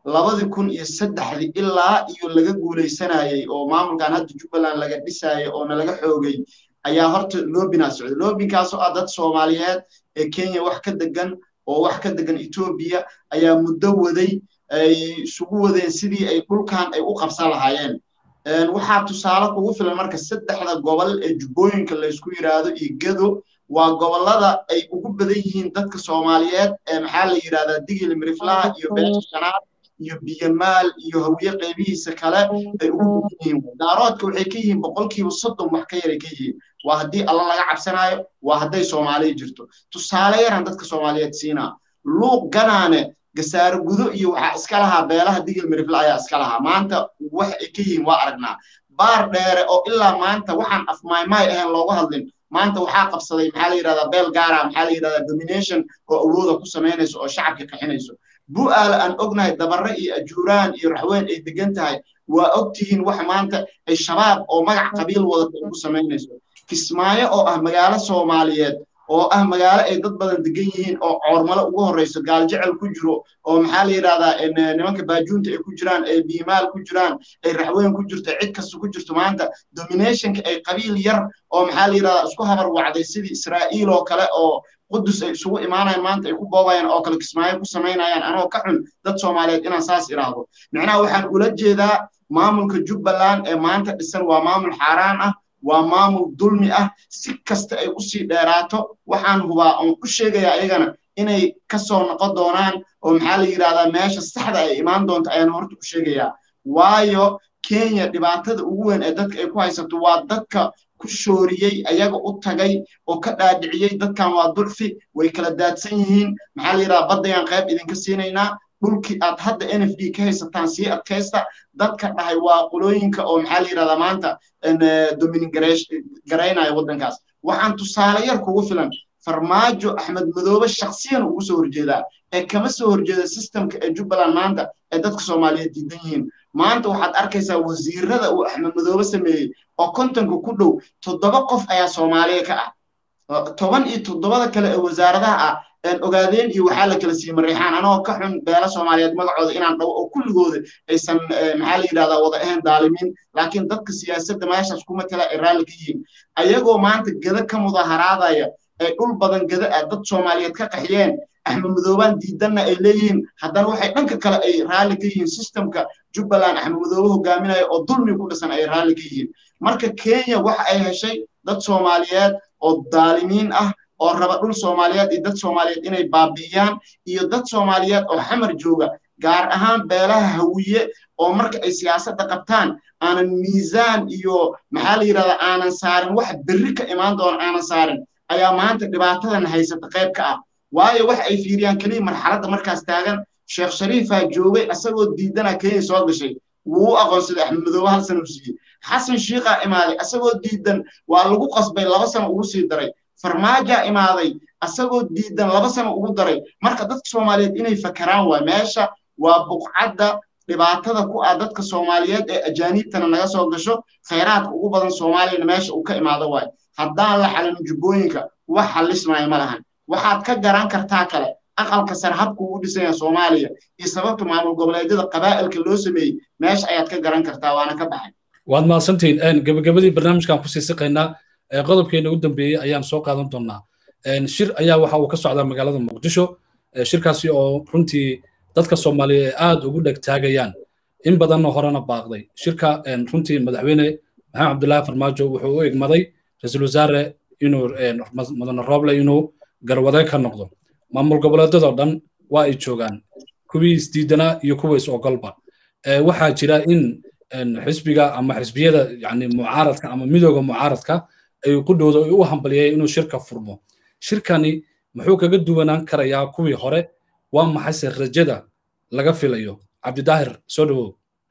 labadi kun iyo saddexdii ilaa iyo laga guuleysanayay oo maamulkan hadda Jubbaland laga dhisayay oo laga xoogay ayaa horta loobinaa socday loobinkaas oo ah dad Soomaaliyeed ee Kenya wax ka degan oo wax ka degan Ethiopia ayaa muddo waday ay isugu wadeen sidii ay dhulkan ay u qabsan lahaayeen een waxa tusaale kugu filan marka saddexda gobol ee Jubbooyinka la isku yiraahdo iyo Gedo waa gobolada ay ugu badan yihiin dadka Soomaaliyeed ee maxaa la yiraahdaa Digil Miriflaa iyo Beesha Shanaad iyo Biyamaal iyo Hawiye qeybihiisa kale ay ugu badan yihiin daaroodka waxay ka yihiin boqolkiiba soddon wax ka yar ka yihiin waa hadii alla laga cabsanayo waa haday Soomaaliya jirto tusaale yaran dadka Soomaaliyeed siina luuq ganaane gasaar gudo iyo waxa iska lahaa beelaha Digil Miriflaa ayaa iska lahaa maanta wax ay ka yihiin waa aragnaa baar dheere oo ilaa maanta waxaan afmaymay ahayn looga hadlin maanta waxaa qabsaday maxaa la yiraahdaa beel gaar ah maxaa la yiraahdaa domination oo awooda ku sameynayso oo shacabka qaxinayso bu'aal aan ognahay dabarre iyo ajuuraan iyo raxween ay degan tahay waa ogtihiin wax maanta ay shabaab oo magac qabiil wadata ku sameynayso Kismaayo oo ah magaalo Soomaaliyeed oo ah magaalo ay dad badan degan yihiin oo coormalo ugu horeyso gaal jecel ku jiro oo maxaa la yiraahdaa in nimanka baajuunta ay ku jiraan ay biimaal ku jiraan ay raxween ku jirto cid kasta ku jirto maanta dominationka ay qabiil yar oo maxaa la yiraahdaa isku habar wacday sidii Israa'iil oo kale oo qudus ay isugu imaanayaan maanta ay ku boobayaan oo kale Kismaayo ku sameynayaan anoo ka xun dad Soomaaliyeed inaan saas iraahdo macnaha waxaan ula jeedaa maamulka Jubbaland ee maanta dhisan waa maamul xaraan ah waa maamul dulmi ah si kasta ay u sii dheeraato waxaan hubaa oo u sheegaya ayagana inay ka soo noqon doonaan oo maxaa la yiraahdaa meesha saxda ay imaan doonto ayaan horta u sheegaya waayo Kenya dhibaatada ugu weyn ee dadka ay ku haysato waa dadka ku shooriyay ayaga u tagay oo ka dhaadhiciyay dadkan waa dulfi way kala daadsan yihiin maxaa la yiraahdaa badayaan qayb idinka siinaynaa dhulkii aad hadda N F D ka haysataan si adkaysta dadka dhahay waa qolooyinka oo maxaa la yiraahdaa maanta in Dominic Garaynayo wadankaas waxaan tusaale yar kugu filan Farmaajo Axmed Madoobe shakhsiyan ugu soo horjeeda ee kama soo horjeeda systemka ee Jubbaland maanta ee dadka Soomaaliyeed diidan yihiin maanta waxaad arkaysaa wasiirada uu Axmed Madoobe sameeyay oo kontonka ku dhow toddoba qof ayaa Soomaaliya ka ah toban iyo toddobada kale ee wasaaradaha ah aan ogaadeen iyo waxa la kala siiyay Mariixaan anoo ka xun beela Soomaaliyeed magacooda inaan dhaw oo kulligooda aysan maxaa la yiraahdaa wada ahayn daalimiin laakiin dadka siyaasadda meeshaas kuma kala iraali ka yihiin ayagoo maanta gada ka mudaharaadaya ay dhul badan gada ah dad Soomaaliyeed ka qaxiyeen Axmed Madoobe diidanna ay leeyihiin haddana waxay dhanka kale ay raali ka yihiin systemka Jubbaland Axmed Madoobe hogaaminayo oo dulmi ku dhisan ay raali ka yihiin marka Kenya waxa ay heshay dad Soomaaliyeed oo daalimiin ah oo raba dhul Soomaaliyeed iyo dad Soomaaliyeed inay baabi'iyaan iyo dad Soomaaliyeed oo xamar jooga gaar ahaan beelaha Hawiye oo marka ay siyaasadda qabtaan aanan miisaan iyo maxaa la yiraahdaa aanan saarin wax berri ka imaan doona aanan saarin ayaa maanta dhibaatadan haysata qayb ka ah waayo wax ay fiiriyaan kaliya marxaladda markaas taagan Sheekh Shariifa joogay asagoo diidana Kenya soo gashay wuu aqoonsaday Axmed Madoobe hal sano siiyay Xasan Sheekha imaaday asagoo diidan waa lagu qasbay laba sano ugu sii daray Farmaajo imaaday asagoo diidan laba sano ugu daray marka dadka Soomaaliyeed inay fakaraan waa meesha waa buqcadda dhibaatada ku ah dadka Soomaaliyeed ee ajaanibtana naga soo gasho khayraadka ugu badan Soomaaliyeed meesha uu ka imaado waay haddaan la xalin Jubbooyinka wax xalismay ma lahan waxaad ka garan kartaa kale aqalka sar habku u dhisay Soomaaliya iyo sababta maamul goboleedyada qabaa'ilka loo sameeyay meesha ayaad ka garan kartaa waana ka baxay waad maasantiin een gabagabadii barnaamijkan ku sii siqeynaa ee qodobkeena ugu dambeeyay ayaan soo qaadan doonaa een shir ayaa waxa uu ka socdaa magaalada Muqdisho shirkaasi oo runtii dadka Soomaaliyeed aad ugu dhagtaagayaan in badan horena baaqday shirka een runtii madaxweyne Maxamed Cabdullaahi Farmaajo wuxuu u egmaday ra'iisul wasaare inuu Mudane Roble inuu garwade ka noqdo maamul goboleedyada dhan waa ay joogaan kuwii isdiidana iyo kuwa is ogolba ee waxa jira in xisbiga ama xisbiyada yani mucaaradka ama midowga mucaaradka ay ku dhowdo u hambaliyay inuu shirka furmo shirkani muxuu kaga duwanaan karayaa kuwii hore waa maxay rajada laga filayo Cabdidaahir soo dhawow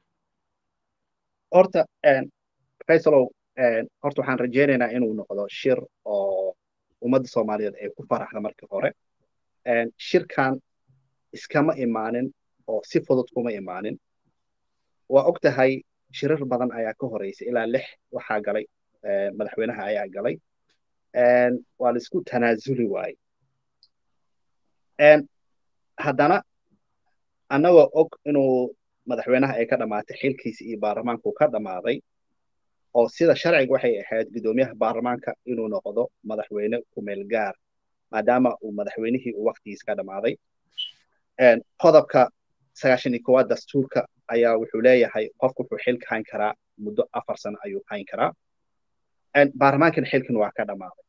horta een Faisalow een horta waxaan rajaynaynaa inuu noqdo shir oo ummadda Soomaaliyeed ay ku faraxdo markii hore een shirkan iskama imaanin oo si fudud kuma imaanin waa ogtahay shirar badan ayaa ka horeysay ilaa lix waxaa galay madaxweynaha ayaa galay een waa la isku tanaasuli waayay een haddana annagoo og inuu madaxweynaha ay ka dhamaatay xilkiisa iyo baarlamaanku ka dhamaaday oo sida sharciga waxay ahayd gudoomiyaha baarlamaanka inuu noqdo madaxweyne ku meel gaar maadaama uu madaxweynihii uu waqtigiisa ka dhamaaday qodobka sagaashan iyo koowaad dastuurka ayaa wuxuu leeyahay qofku wuxuu xilka hayn karaa muddo afar sano ayuu hayn karaa baarlamaankana xilkan waa ka dhamaaday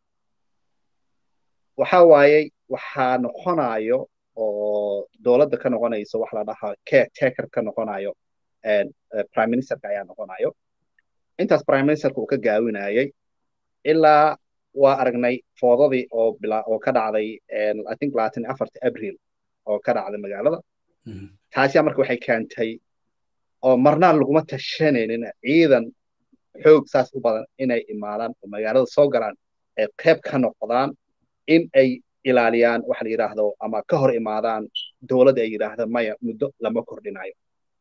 waxa waaye waxaa noqonayo oo dowladda ka noqonayso wax la dhahaa caretaker ka noqonayo prime ministerka ayaa noqonayo intaas prime ministerka uu ka gaawinayay ilaa waa aragnay foodadii oo oo ka dhacday I think labaatan iyo afarta abriil oo ka dhacday magaalada taasi marka waxay keentay oo marnaan laguma tashanaynin ciidan xoog saas u badan inay imaadaan oo magaalada soo galaan ay qayb ka noqdaan in ay ilaaliyaan waxa la yiraahdo ama ka hor imaadaan dowladda ay yiraahdaan maya muddo lama kordhinayo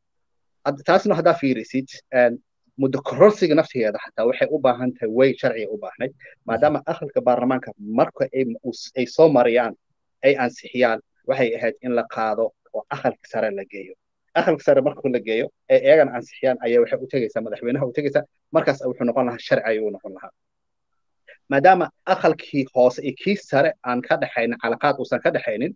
taasna haddaa fiirisid muddo kororsiga naftigeeda xataa waxay u baahan tahay way sharciga u baahnay maadaama aqalka baarlamaanka marka ay soo mariyaan ay ansixiyaan waxay ahayd in la qaado oo aqalka sare la geeyo aqalka sare marka la geeyo ee iyagana ansixiyaan ayaa waxay u tagaysaa madaxweynaha u tagaysaa markaas wuxuu noqon lahaa sharci ayuu noqon lahaa maadaama aqalkii hoose iyo kii sare aan ka dhaxaynin calaqaad uusan ka dhaxaynin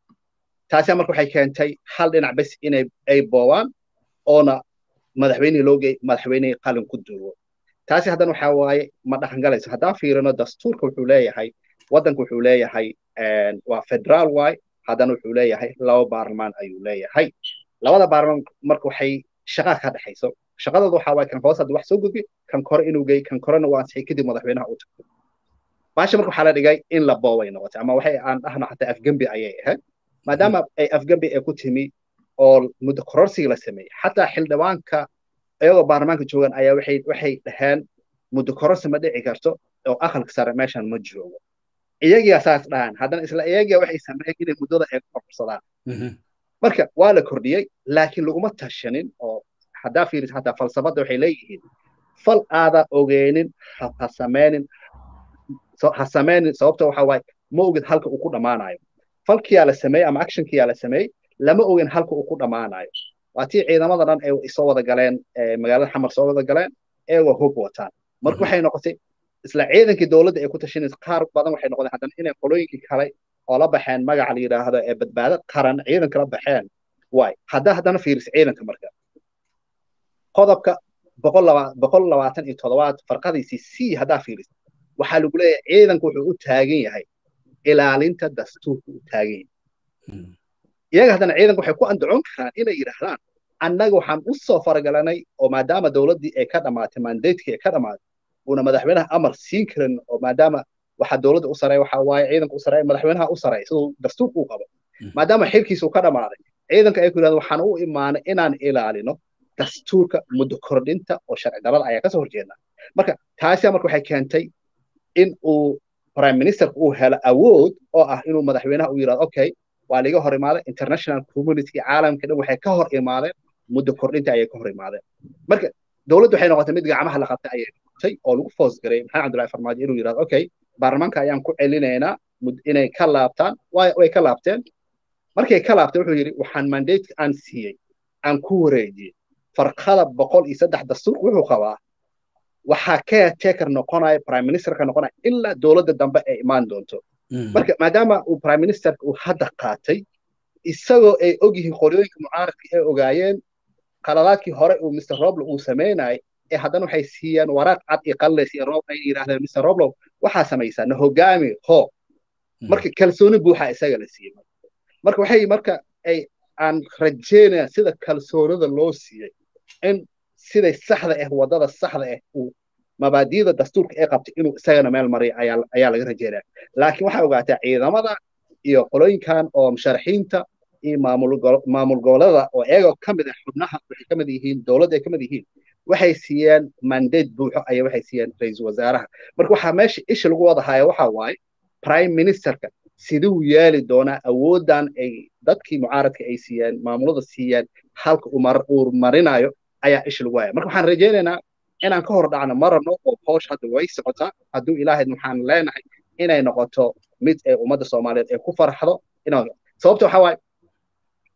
taasi marka waxay keentay hal dhinac bas inay ay boowaan oona madaxweynihii loo geey madaxweynihii qalin ku duubo taasi haddana waxaa waaye ma dhaqangalayso haddaan fiirino dastuurka wuxuu leeyahay waddanka wuxuu leeyahay waa federaal waay haddana wuxuu leeyahay laba baarlamaan ayuu leeyahay labada baarlamaan marka waxay shaqa ka dhaxayso shaqadooda waxaa waaye kan hoose hadda wax soo gudbi kan kore inuu geey kan korena waa ansixi kadib madaxweynaha u tagto baasha marka waxaa la dhigay in la booway noqotay ama waxay aan dhahno xataa afgembi ayay ahayd maadaama ay afgembi ay ku timi oo muddo kororsiga la sameeyey xataa xildhibaanka iyagoo baarlamaanka joogan ayaa waxay waxay dhaheen muddo kororsi ma dhici karto oo aqalka sare meeshan ma joogo iyagiyaa saas dhahan haddana isla iyagiyaa waxay sameeyeen inay muddada ay kororsadaan marka waa la kordhiyey laakiin laguma tashanin oo haddaa fiiris xataa falsafadda waxay leeyihiin fal aada ogeenin ha sameynin ha sameynin sababta waxaa waaye ma ogid halka uu ku dhammaanayo falkiyaa la sameeyey ama actionkiyaa la sameeyey lama ogin halka uu ku dhammaanayo waa tii ciidamada dhan ay soo wada galeen magaalada xamar soo wada galeen iyagoo hub wataan marka waxay noqotay isla ciidankii dowladda ay ku tashanaysa qaar badan waxay noqdeen haddana inay qolooyinkii kale oo la baxeen magaca la yidhaahdo ee badbaado qaran ciidanka la baxeen waay haddaa haddana fiiris ciidanka marka qodobka boqol labaatan iyo toddobaad farqadiisii c haddaa fiiris waxaa lagu leeyahay ciidanku wuxuu u taagan yahay ilaalinta dastuurka u taagan yahay iyaga haddana ciidanku waxay ku andacon karaan inay yidhaahdaan annaga waxaan u soo faragalanay oo maadaama dowladdii ay ka dhammaatay mandatekii ay ka dhammaatay una madaxweynaha amar siin karin oo maadaama waxaa dowladda u sareeya waxaa waaye ciidanka u sareeya madaxweynaha u sareeya siduu dastuurka u qabo maadaama xilkiisa uu ka dhammaaday ciidanka ay ku yidhahdaan waxaan u imaanay inaan ilaalino dastuurka muddo kordhinta oo sharci darrada ayaa kasoo horjeednaa marka taasi marka waxay keentay in uu prime ministerka uu helo awood oo ah inuu madaxweynaha u yidhahdo okay waa liga hor imaaday international community caalamka dhan waxay ka hor imaadeen muddo kordhinta ayay ka hor imaadeen marka dowladdu waxay noqotay mid gacmaha la qabtay ayay noqotay oo lagu foos garay maxamed cabdullaahi farmaajo inuu yidhahdo okay baarlamaanka ayaan ku celinaynaa inay ka laabtaan way ka laabteen markay ka laabteen wuxuu yidhi waxaan mandate aan siiyey aan ku wareejiyey farqada boqol iyo saddex dastuurka wuxuu qabaa waxaa caretaker noqonaya prime ministerka noqonaya ilaa dowladda dambe ay imaan doonto marka maadaama uu prime ministerka uu hadda qaatay isagoo ay ogyihiin qoryooyinka mucaaradka ay ogaayeen qaladaadkii hore uu mister Roblo uu sameynay ee haddana waxay siiyeen waraaq cad iyo qalleys iyo roob ay yiraahdeen mister Roblo waxaa samaysaa na hogaami ho marka kalsooni buuxa isaga la siiyey marka waxay marka ay aan rajeynaa sida kalsoonida loo siiyey in siday saxda ah wadada saxda ah uu mabaadiida dastuurka ay qabtay inuu isagana meel mariyo ayaa ayaa laga rajeynaa laakiin waxa ogaataa ciidamada iyo qolooyinkan oo musharaxiinta iyo maamul maamul gobolada oo iyaga ka mid ah xubnaha waxay ka mid yihiin dowladda ay ka mid yihiin waxay siiyeen mandate buuxo ayaa waxay siiyeen ra'iisul wasaaraha marka waxa meesha isha lagu wada hayo waxa waaye prime ministerka siduu yeeli doonaa awoodan ay dadkii mucaaradka ay siiyeen maamulada siiyeen halka uu marinayo ayaa isha lagu haya marka waxaan rajaynaynaa inaan ka hor dhacno marano oo hoosh hadda way socotaa hadduu ilaahay waxaan leenahay inay noqoto mid ay ummadda Soomaaliyeed ay ku farxdo inaan sababta waxa waaye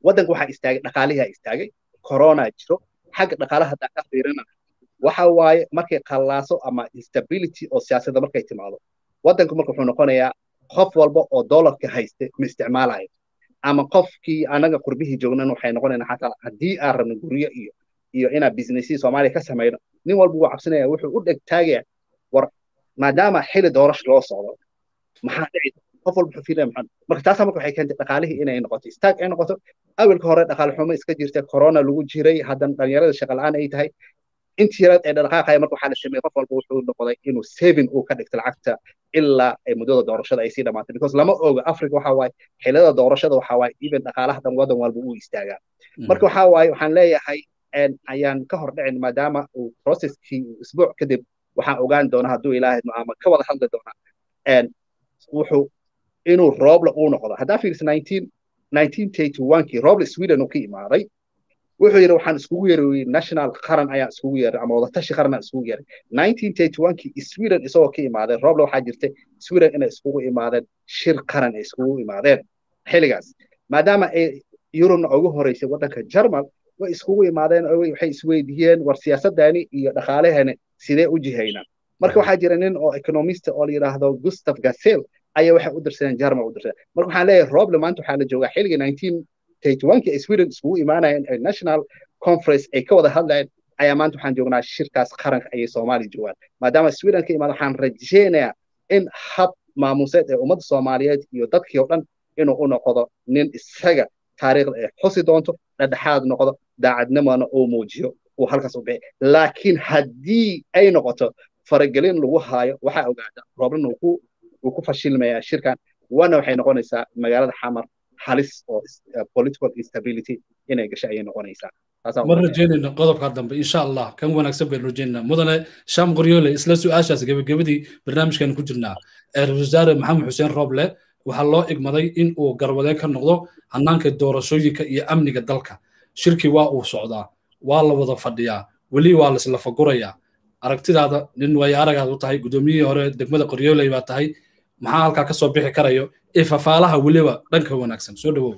waddanka waxaa istaagay dhaqaalihi istaagay corona jiro xagga dhaqaalaha haddaa ka fiirina waxa waaye markay qallaaso ama instability oo siyaasadda markay timaado waddanku marka wuxuu noqonayaa qof walba oo dollarka hayste ma isticmaalayo ama qofkii anaga qurbihii joognan waxay noqonaynaa xataa haddii aan rabno guryo iyo iyo inaan businessi soomaaliya ka samayno nin walba wuu cabsanaya wuxuu u dheg taagaya war maadaama xili doorasho loo socdo maxaa dhici qof walba wuxuu fiilaya maxaa marka taasaa marka waxay keentay dhaqaalihii inay noqoto istaag ay noqoto awalka hore dhaqaale xumo iska jirta corona lagu jiray haddana dhalinyarada shaqa la'aan ay tahay intii yaraad ee dhaqaaqaya marka waxaa la sameeyey qof walba wuxuu noqday inuu saving uu ka dhigto lacagta ilaa ay muddada doorashada ay sii dhamaatay because lama oga africa waxa waaye xilliyada doorashada waxa waaye even dhaqaalaha dhan waddan walba uu istaagaa marka waxa waaye waxaan leeyahay ayaan ka hor dhicin maadaama uu processkii isbuuc kadib waxaan ogaan doonaa hadduu ilaahay ama ka wada hadli doonaa wuxuu inuu rooble uu noqdo haddaa fiirisa nineteen thirty one kii rooble sweden uu ka imaaday wuxuu yidhi waxaan iskugu yeeray national qaran ayaan iskugu yeeray ama wadatashi qaran ayaan iskugu yeeray nineteen thirty one kii sweden isagoo ka imaaday rooble waxaa jirtay sweden inay iskugu imaadeen shir qaran ay iskugu imaadeen xilligaas maadaama ay yurubna ugu horeysay waddanka jarmal way iskugu imaadeen waxay isweydiiyeen war siyaasadani iyo dhaqaalaheena sidee u jihaynaa marka waxaa jira nin oo economist oo la yidhaahdo gustav gasel ayaa waxay u dirsadeen jarmal u dirsadeen marka waxaan leeyahay rooble maanta waxaa la joogaa xilligii nineteen thirty one kii sweden iskugu imaanayeen national conference ay ka wada hadlayeen ayaa maanta waxaan joognaa shirkaas qaranka ayay soomaaliya joogaan maadaama sweden ka imaada waxaan rajeynayaa in hab maamuuseed ee ummadda soomaaliyeed iyo dadkii oo dhan inuu u noqdo nin isaga taariikhda ay xusi doonto dhexdhexaad noqdo daacadnimona uu muujiyo uu halkaas u bixi laakiin haddii ay noqoto faragelin lagu haayo waxaa ogaada rooblan uu ku uu ku fashilmayaa shirkan wana waxay noqonaysaa magaalada xamar halis oo political instability inay gasho ayay noqonaysaa ma rajeynayno qodobka dambe insha allah kan wanaagsan baynu rajeynaa mudane sham qoryoole isla su-aashaas gebagabadii barnaamijkan ku jirnaa ra-iisul wasaare maxamed xuseen rooble waxaa loo igmaday in uu garwadeen ka noqdo hannaanka doorashooyinka iyo amniga dalka shirkii waa uu socdaa waa la wada fadhiyaa weli waa laisla fagurayaa aragtidaada nin way aragaad u tahay guddoomiyihii hore degmada qoryooley baa tahay maxaa halkaa ka soo bixi karayo ee fafaalaha weliba dhanka wanaagsan soo dhawow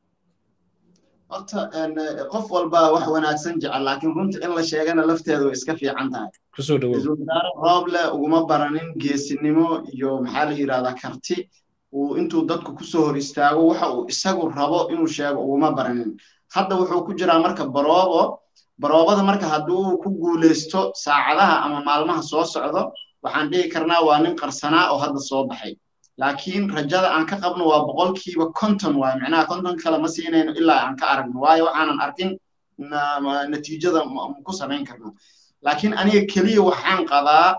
horta qof walba wax wanaagsan jecel laakiin runta in la sheegana lafteedu way iska fiican tahay kusoo dhawow wasaare rooble uguma baranin geesinimo iyo maxaa la yidhahdaa karti uu intuu dadku kusoo hor istaago waxa uu isagu rabo inuu sheego uguma baranin hadda wuxuu ku jiraa marka baroobo baroobada marka hadduu ku guulaysto saacadaha ama maalmaha soo socdo waxaan dhihi karnaa waa nin qarsanaa oo hadda soo baxay laakiin rajada aan ka qabno waa boqolkiiba konton waaye micnaha konton kale ma siinayno ilaa aan ka aragno waayo waxaanan arkin natiijada ku samayn karno laakiin aniga keliya waxaan qabaa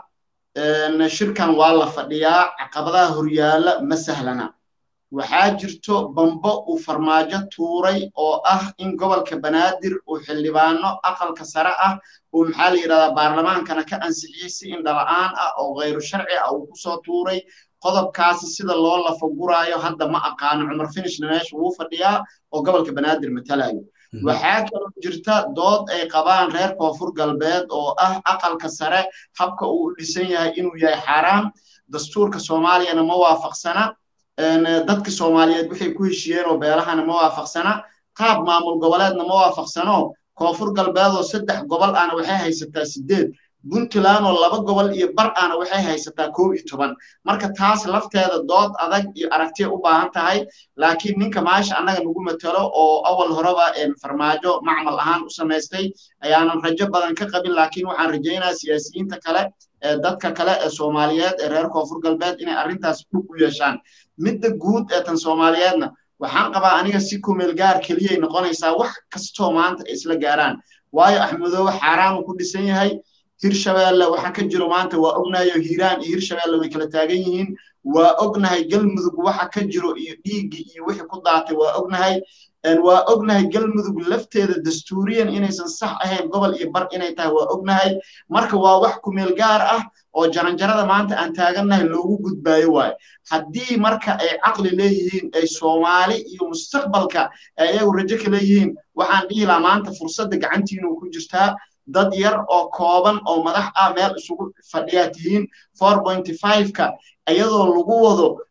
shirkan waa la fadhiyaa caqabadaha horyaala ma sahlana waxaa jirto bambo uu farmaajo tuuray oo ah in gobolka banaadir uu xildhibaano aqalka sare ah uu maxaa la yidhahdaa baarlamaankana ka ansixiyey si indhala-aan ah oo khayru sharci ah uu kusoo tuuray qodobkaasi sida loo lafaguraayo hadda ma aqaano cumar finishna meesha wuu fadhiyaa oo gobolka banaadir matalayo waxaa kaloo jirta dood ay qabaan reer koonfur galbeed oo ah aqalka sare habka uu u dhisan yahay inuu yahay xaaraam dastuurka soomaaliyana ma waafaqsana dadka soomaaliyeed waxay ku heshiiyeen oo beelahana ma waafaqsana qaab maamul goboleedna ma waafaqsano koonfur galbeed oo saddex gobol ahna waxay haysataa sideed puntland oo laba gobol iyo bar ahna waxay haysataa koob iyo toban marka taas lafteeda dood adag iyo aragtiya u baahan tahay laakiin ninka maasha annaga nagu matalo oo awal horeba farmaajo macmal ahaan u samaystay ayaanan rajo badan ka qabin laakiin waxaan rajaynayaa siyaasiyiinta kale ee dadka kale ee soomaaliyeed ee reer koonfur galbeed inay arrintaas dhug u yeeshaan midda guud ee tan soomaaliyeedna waxaan qabaa aniga si kumeel gaar keliyay noqonaysaa wax kastoo maanta ay isla gaaraan waayo axmedoobe xaaraan uu ku dhisan yahay hirshabeelle waxa ka jiro maanta waa ognahay hiiraan iyo hirshabeelle way kala taagan yihiin waa ognahay galmudug waxa ka jiro iyo dhiiggi iyo wixii ku daatay waa ognahay waa ognahay galmudug lafteeda dastuuriyan inaysan sax ahayn gobol iyo bar inay tahay waa ognahay marka waa wax kumeel gaar ah oo jaranjarada maanta aan taagannahay loogu gudbaayo waayo haddii marka ay caqli leeyihiin ay soomaali iyo mustaqbalka ay iyagu rajo ka leeyihiin waxaan dhihi lahaa maanta fursadda gacantiinu ku jirtaa dad yar oo kooban oo madax ah meel isugu fadhiyaa tihiin four point five ka iyadoo lagu wado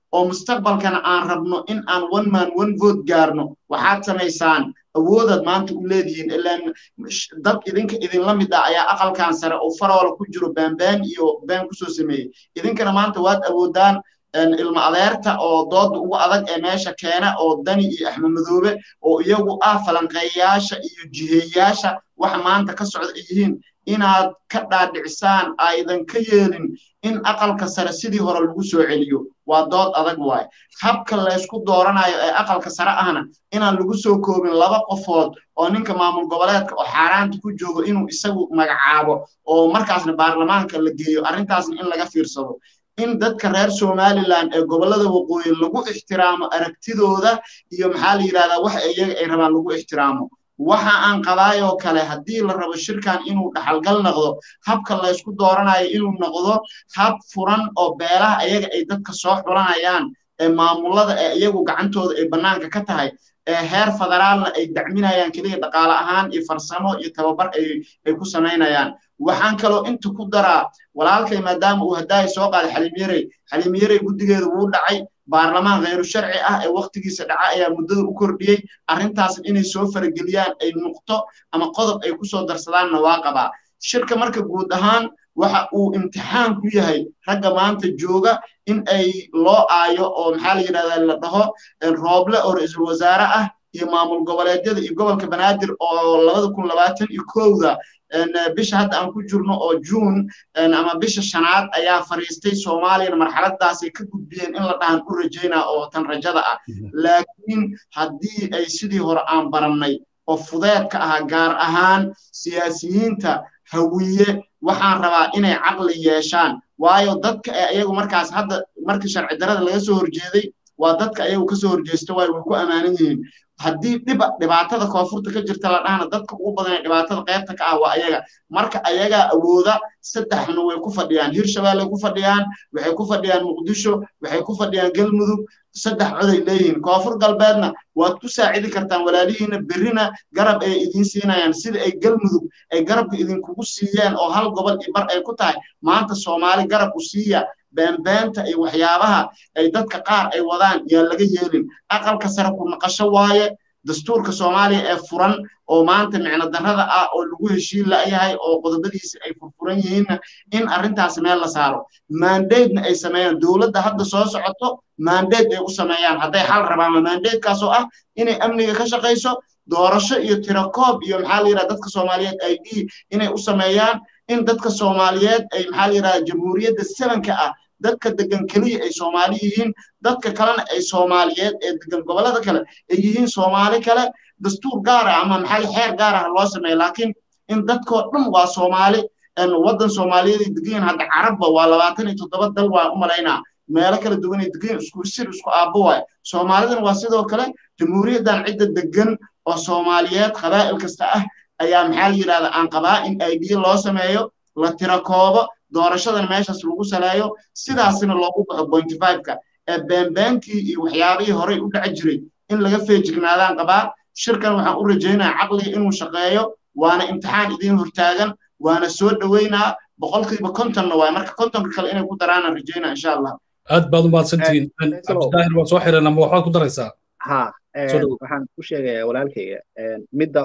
oo mustaqbalkana aan rabno in aan one man one vote gaarno waxaad samaysaan awoodad maanta u leedihiin ilaan dad idinka idinla mid ah ayaa aqalkan sare oo faroola ku jiro baanbaan iyo baan kusoo sameeyey idinkana maanta waad awoodaan ilma adeerta oo dooda ugu adag ee meesha keena oo Dani iyo Axmed Madoobe oo iyagu ah falanqeeyaasha iyo jiheeyaasha waxa maanta ka socda yihiin inaad ka dhaadhicisaan aydan ka yeelin in aqalka sare sidii hore lagu soo celiyo waa dood adag waay habka la isku dooranayo ee aqalka sare ahna inaan lagu soo koobin laba qofood oo ninka maamul goboleedka oo xaaraanta ku joogo inuu isagu magacaabo oo markaasna baarlamaanka la geeyo arrintaasna in laga fiirsado in dadka reer Somaliland ee gobolada waqooyi lagu ixtiraamo aragtidooda iyo maxaa la yiraahdaa wax iyaga ay rabaan lagu ixtiraamo waxa aan qabaayo kale hadii la rabo shirkan inuu dhaxalgal noqdo habka la isku dooranayo inuu noqdo hab furan oo beelaha iyaga ay dadka soo xulanayaan ee maamulada ee iyagu gacantooda ay banaanka ka tahay ee heer federaalna ay dacminayaan kaliya dhaqaale ahaan iyo farsamo iyo tababar ay ay ku sameynayaan waxaan kaloo inta ku daraa walaalkay maadaama uu haday soo qaaday xaliimiyay xaliimiyay gudigeedu wuu dhacay baarlamaan غير sharci ah ee waqtigiisa dhaca ayaa muddada u kordhiyay arrintaas inay soo farageliyaan ay nuqto ama qodob ay ku soo darsadaan waa qabaa shirka marka guud ahaan waxa uu imtixaan ku yahay ragga maanta jooga in ay loo aayo oo maxaa la yiraahdaa la dhaho rooble oo ra'iisul wasaare ah iyo maamul goboleedyada iyo gobolka Banaadir oo laba kun labaatan iyo kowda bisha hadda aan ku jirno oo June ama bisha shanaad ayaa fariistay Soomaaliya marxaladaas ay ka gudbiyeen in la dhahan u rajeynaa oo tan rajada ah laakiin hadii ay sidii hore aan baranay oo fudeedka ah gaar ahaan siyaasiyiinta hawiye waxaan rabaa inay caqli yeeshaan waayo dadka ayagu markaas hadda markii sharci darada laga soo horjeeday waa dadka ayagu ka soo horjeesto way ku amaanan yihiin haddii dhibaatada koonfurta ka jirta la dhahana dadka ugu badan ee dhibaatada qaybta ka ah waa ayaga marka ayaga awooda saddexna way ku fadhiyaan Hirshabeelle ku fadhiyaan waxay ku fadhiyaan Muqdisho waxay ku fadhiyaan Galmudug saddex coday leeyihiin koonfur galbeedna waad ku saacidi kartaan walaalihiina berrina garab ay idin siinayaan sida ay Galmudug ay garabka idin kugu siiyeen oo hal gobol bar ay ku tahay maanta Soomaali garab u siiya beenbeenta ay waxyaabaha ay dadka qaar ay wadaan yaa laga yeelin aqalka sare ku naqasho waaye dastuurka Soomaaliya ee furan oo maanta micna darrada ah oo lagu heshiin la yahay oo qodobadiisa ay furfuran yihiin in arrintaas meel la saaro mandate ay sameeyaan dawladda hadda soo socoto mandate ay u sameeyaan haday xal rabaan mandate kaas oo ah inay amniga ka shaqeyso doorasho iyo tirakoob iyo maxaa la yiraahdaa dadka Soomaaliyeed ay inay u sameeyaan in dadka Soomaaliyeed ay maxaa la yiraahdaa jamhuuriyadda sevenka ah dadka degan kaliya ay Soomaali yihiin dadka kalena ay Soomaaliyeed ee degan gobolada kale ay yihiin Soomaali kale dastuur gaar ah ama maxay xeer gaar ah loo sameeyo laakiin in dadka dhan waa Soomaali in wadan Soomaaliyeed degan hadda Carabba waa labaatan iyo toddoba dal waa u maleynaa meelo kala duwan ay degan isku sir isku aabo way Soomaalidan waa sidoo kale jamhuuriyaddan cid degan oo Soomaaliyeed qabaa'il kasta ah ayaa maxaa la yiraahdaa aan qabaa in I D loo sameeyo la tirakoobo doorashadan meeshaas lagu saleeyo sidaasina loogu baxo point five ka ee beenbeenkii iyo waxyaabihii hore u dhac jiray in laga feejignaadaan qabaa shirkan waxaan u rajeynayaa caqliga inuu shaqeeyo waana imtixaan idin hortaagan waana soo dhaweynaa boqolkiiba konton waa marka kontonka kale inay ku daraan rajeynaa insha Allah aad baad u mahadsantiin Abdullah waa soo xiran ama waxaad ku daraysaa ha waxaan ku sheegayaa walaalkayga midda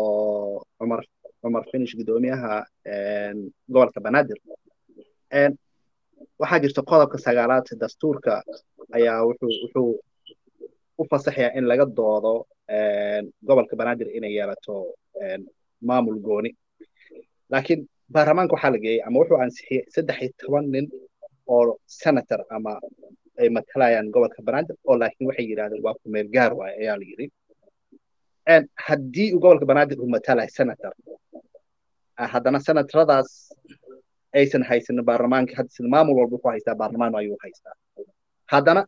oo Umar Umar Finish gudoomiyaha gobolka Banaadir waxaa jirta qodobka sagaalaad dastuurka ayaa wuxuu wuxuu u fasaxayaa in laga doodo gobolka Banaadir inay yeelato maamul gooni laakiin baarlamaanka waxaa la geeyay ama wuxuu ansixiyay saddex iyo toban nin oo senator ama ay matalayaan gobolka Banaadir oo laakiin waxay yiraahdeen waa ku meel gaar waay ayaa la yiri en haddii gobolka Banaadir uu matalay senator haddana senatoradaas aysan haysan baarlamaanka hadda sida maamul walba ku haystaa baarlamaan ayuu haystaa haddana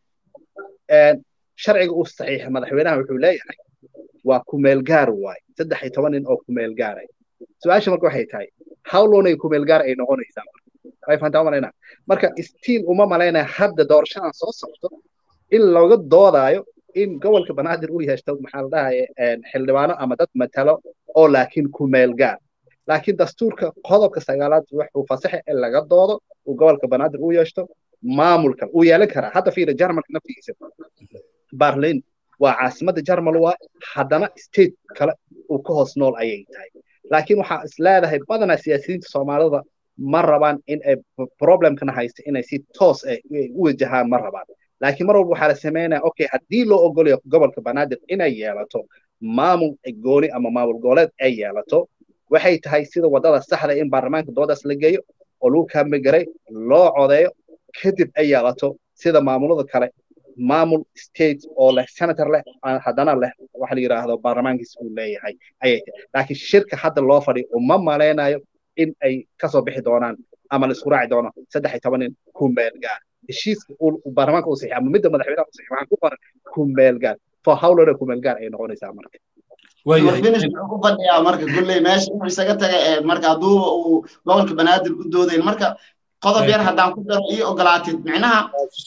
sharciga uu saxiix madaxweynaha wuxuu leeyahay waa ku meel gaar waay saddex iyo toban nin oo ku meel gaaray su'aasha marka waxay tahay how long ay ku meel gaar ay noqonaysaa ay fahantaa malaynaa marka stiil uma malaynaa hadda doorashadan soo socdo in looga doodaayo in gobolka Banaadir uu yeeshto maxaa la dhahaye xildhibaano ama dad matalo oo laakiin ku meel gaar laakiin dastuurka qodobka sagaalaad wuxuu fasaxay in laga doodo uu gobolka Banaadir uu yeeshto maamulkan uu yeelan karaa hadda fiira jarmalka naftigiisa berlin waa caasimadda jarmal waa haddana state kale uu ka hoos nool ayay tahay laakiin waxaa is leedahay badanaa siyaasiyiinta soomaalida ma rabaan in ay problemkana haysta inay si toos ah u wajahaan ma rabaan laakiin mar walba waxaa la sameynaya okay haddii loo ogolayo gobolka banaadir inay yeelato maamul gooni ama maamul goboleed ay yeelato waxay tahay sida wadada saxda in baarlamaanka doodaas la geeyo oo lagu kaamigaray loo codeeyo kadib ay yeelato sida maamulada kale maamul state oo leh senator leh haddana leh waxa la yiraahdo baarlamaankiisa uu leeyahay ayay tahay laakiin shirka hadda loo fadhiyo uma maleynayo in ay kasoo bixi doonaan ama la isku raaci doono saddex iyo toban nin ku meel gaar heshiiska uu baarlamaanka uu saxiixay ama midda madaxweynaha uu saxiixay waxaan ku qoran ku meel gaar for how long ku meel gaar ay noqonaysaa marka finish ku fadhiyaa marka kulley meesha inuu isaga tagay marka hadduu uu gobolka banaadir u doodayn marka qodob yar haddaan ku daro ii ogolaatid micnaha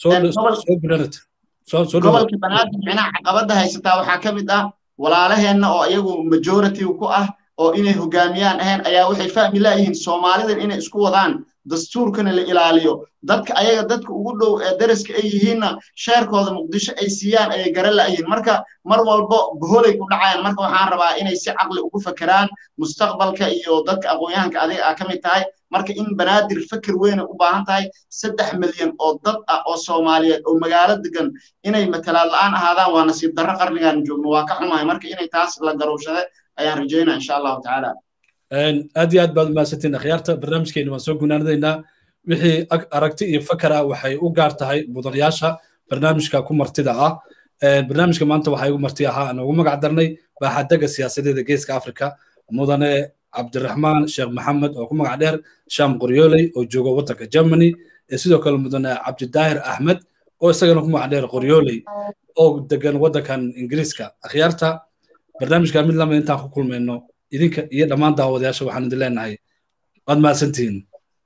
gobolka banaadir micnaha caqabada haysataa waxaa ka mid ah walaalaheenna oo iyagu majority ku ah oo inay hogaamiyaan ahayn ayaa waxay fahmi laayihiin soomaalidan inay isku wadaan dastuurkana la ilaaliyo dadka ayaga dadka ugu dhow ee daraska ay yihiinna sheerkooda muqdisho ay siiyaan ayay garan laayihiin marka mar walbo boholay ku dhacayaan marka waxaan rabaa inay si caqli ugu fakeraan mustaqbalka iyo dadka aqoon-yahanka adiga ah ka mid tahay marka in banaadir fakir weyn u baahan tahay saddex milyan oo dad ah oo Soomaaliyeed oo magaalo degan inay matalaan la'aan ahaadaan waa nasiib darro qarnigan joogno waa ka xumahay marka inay taas la garowshaday ayaan rajaynaa insha Allah ta'ala aad iyo aad baad mahadsantiin akhyaarta barnaamijkeena waan soo gunaanadaynaa wixii aragti iyo fakara waxay u gaar tahay mudanayaasha barnaamijka ku martida ah barnaamijka maanta waxay ugu marti ahaa aan ugu magac darnay baaxadaga siyaasadeeda geeska Afrika mudane Cabdiraxmaan Sheekh Maxamed oo ku magac dheer Sham Qoryooley oo jooga wadanka Germany ee sidoo kale mudane Cabdidaahir Ahmed oo isagana ku magac dheer Qoryooley oo degan wadankan Ingiriiska akhyaarta barnaamijka mid lama intaan ku kulmayno idinka iyo dhammaan daawadayaasha waxaan idin leenahay waad mahadsantihiin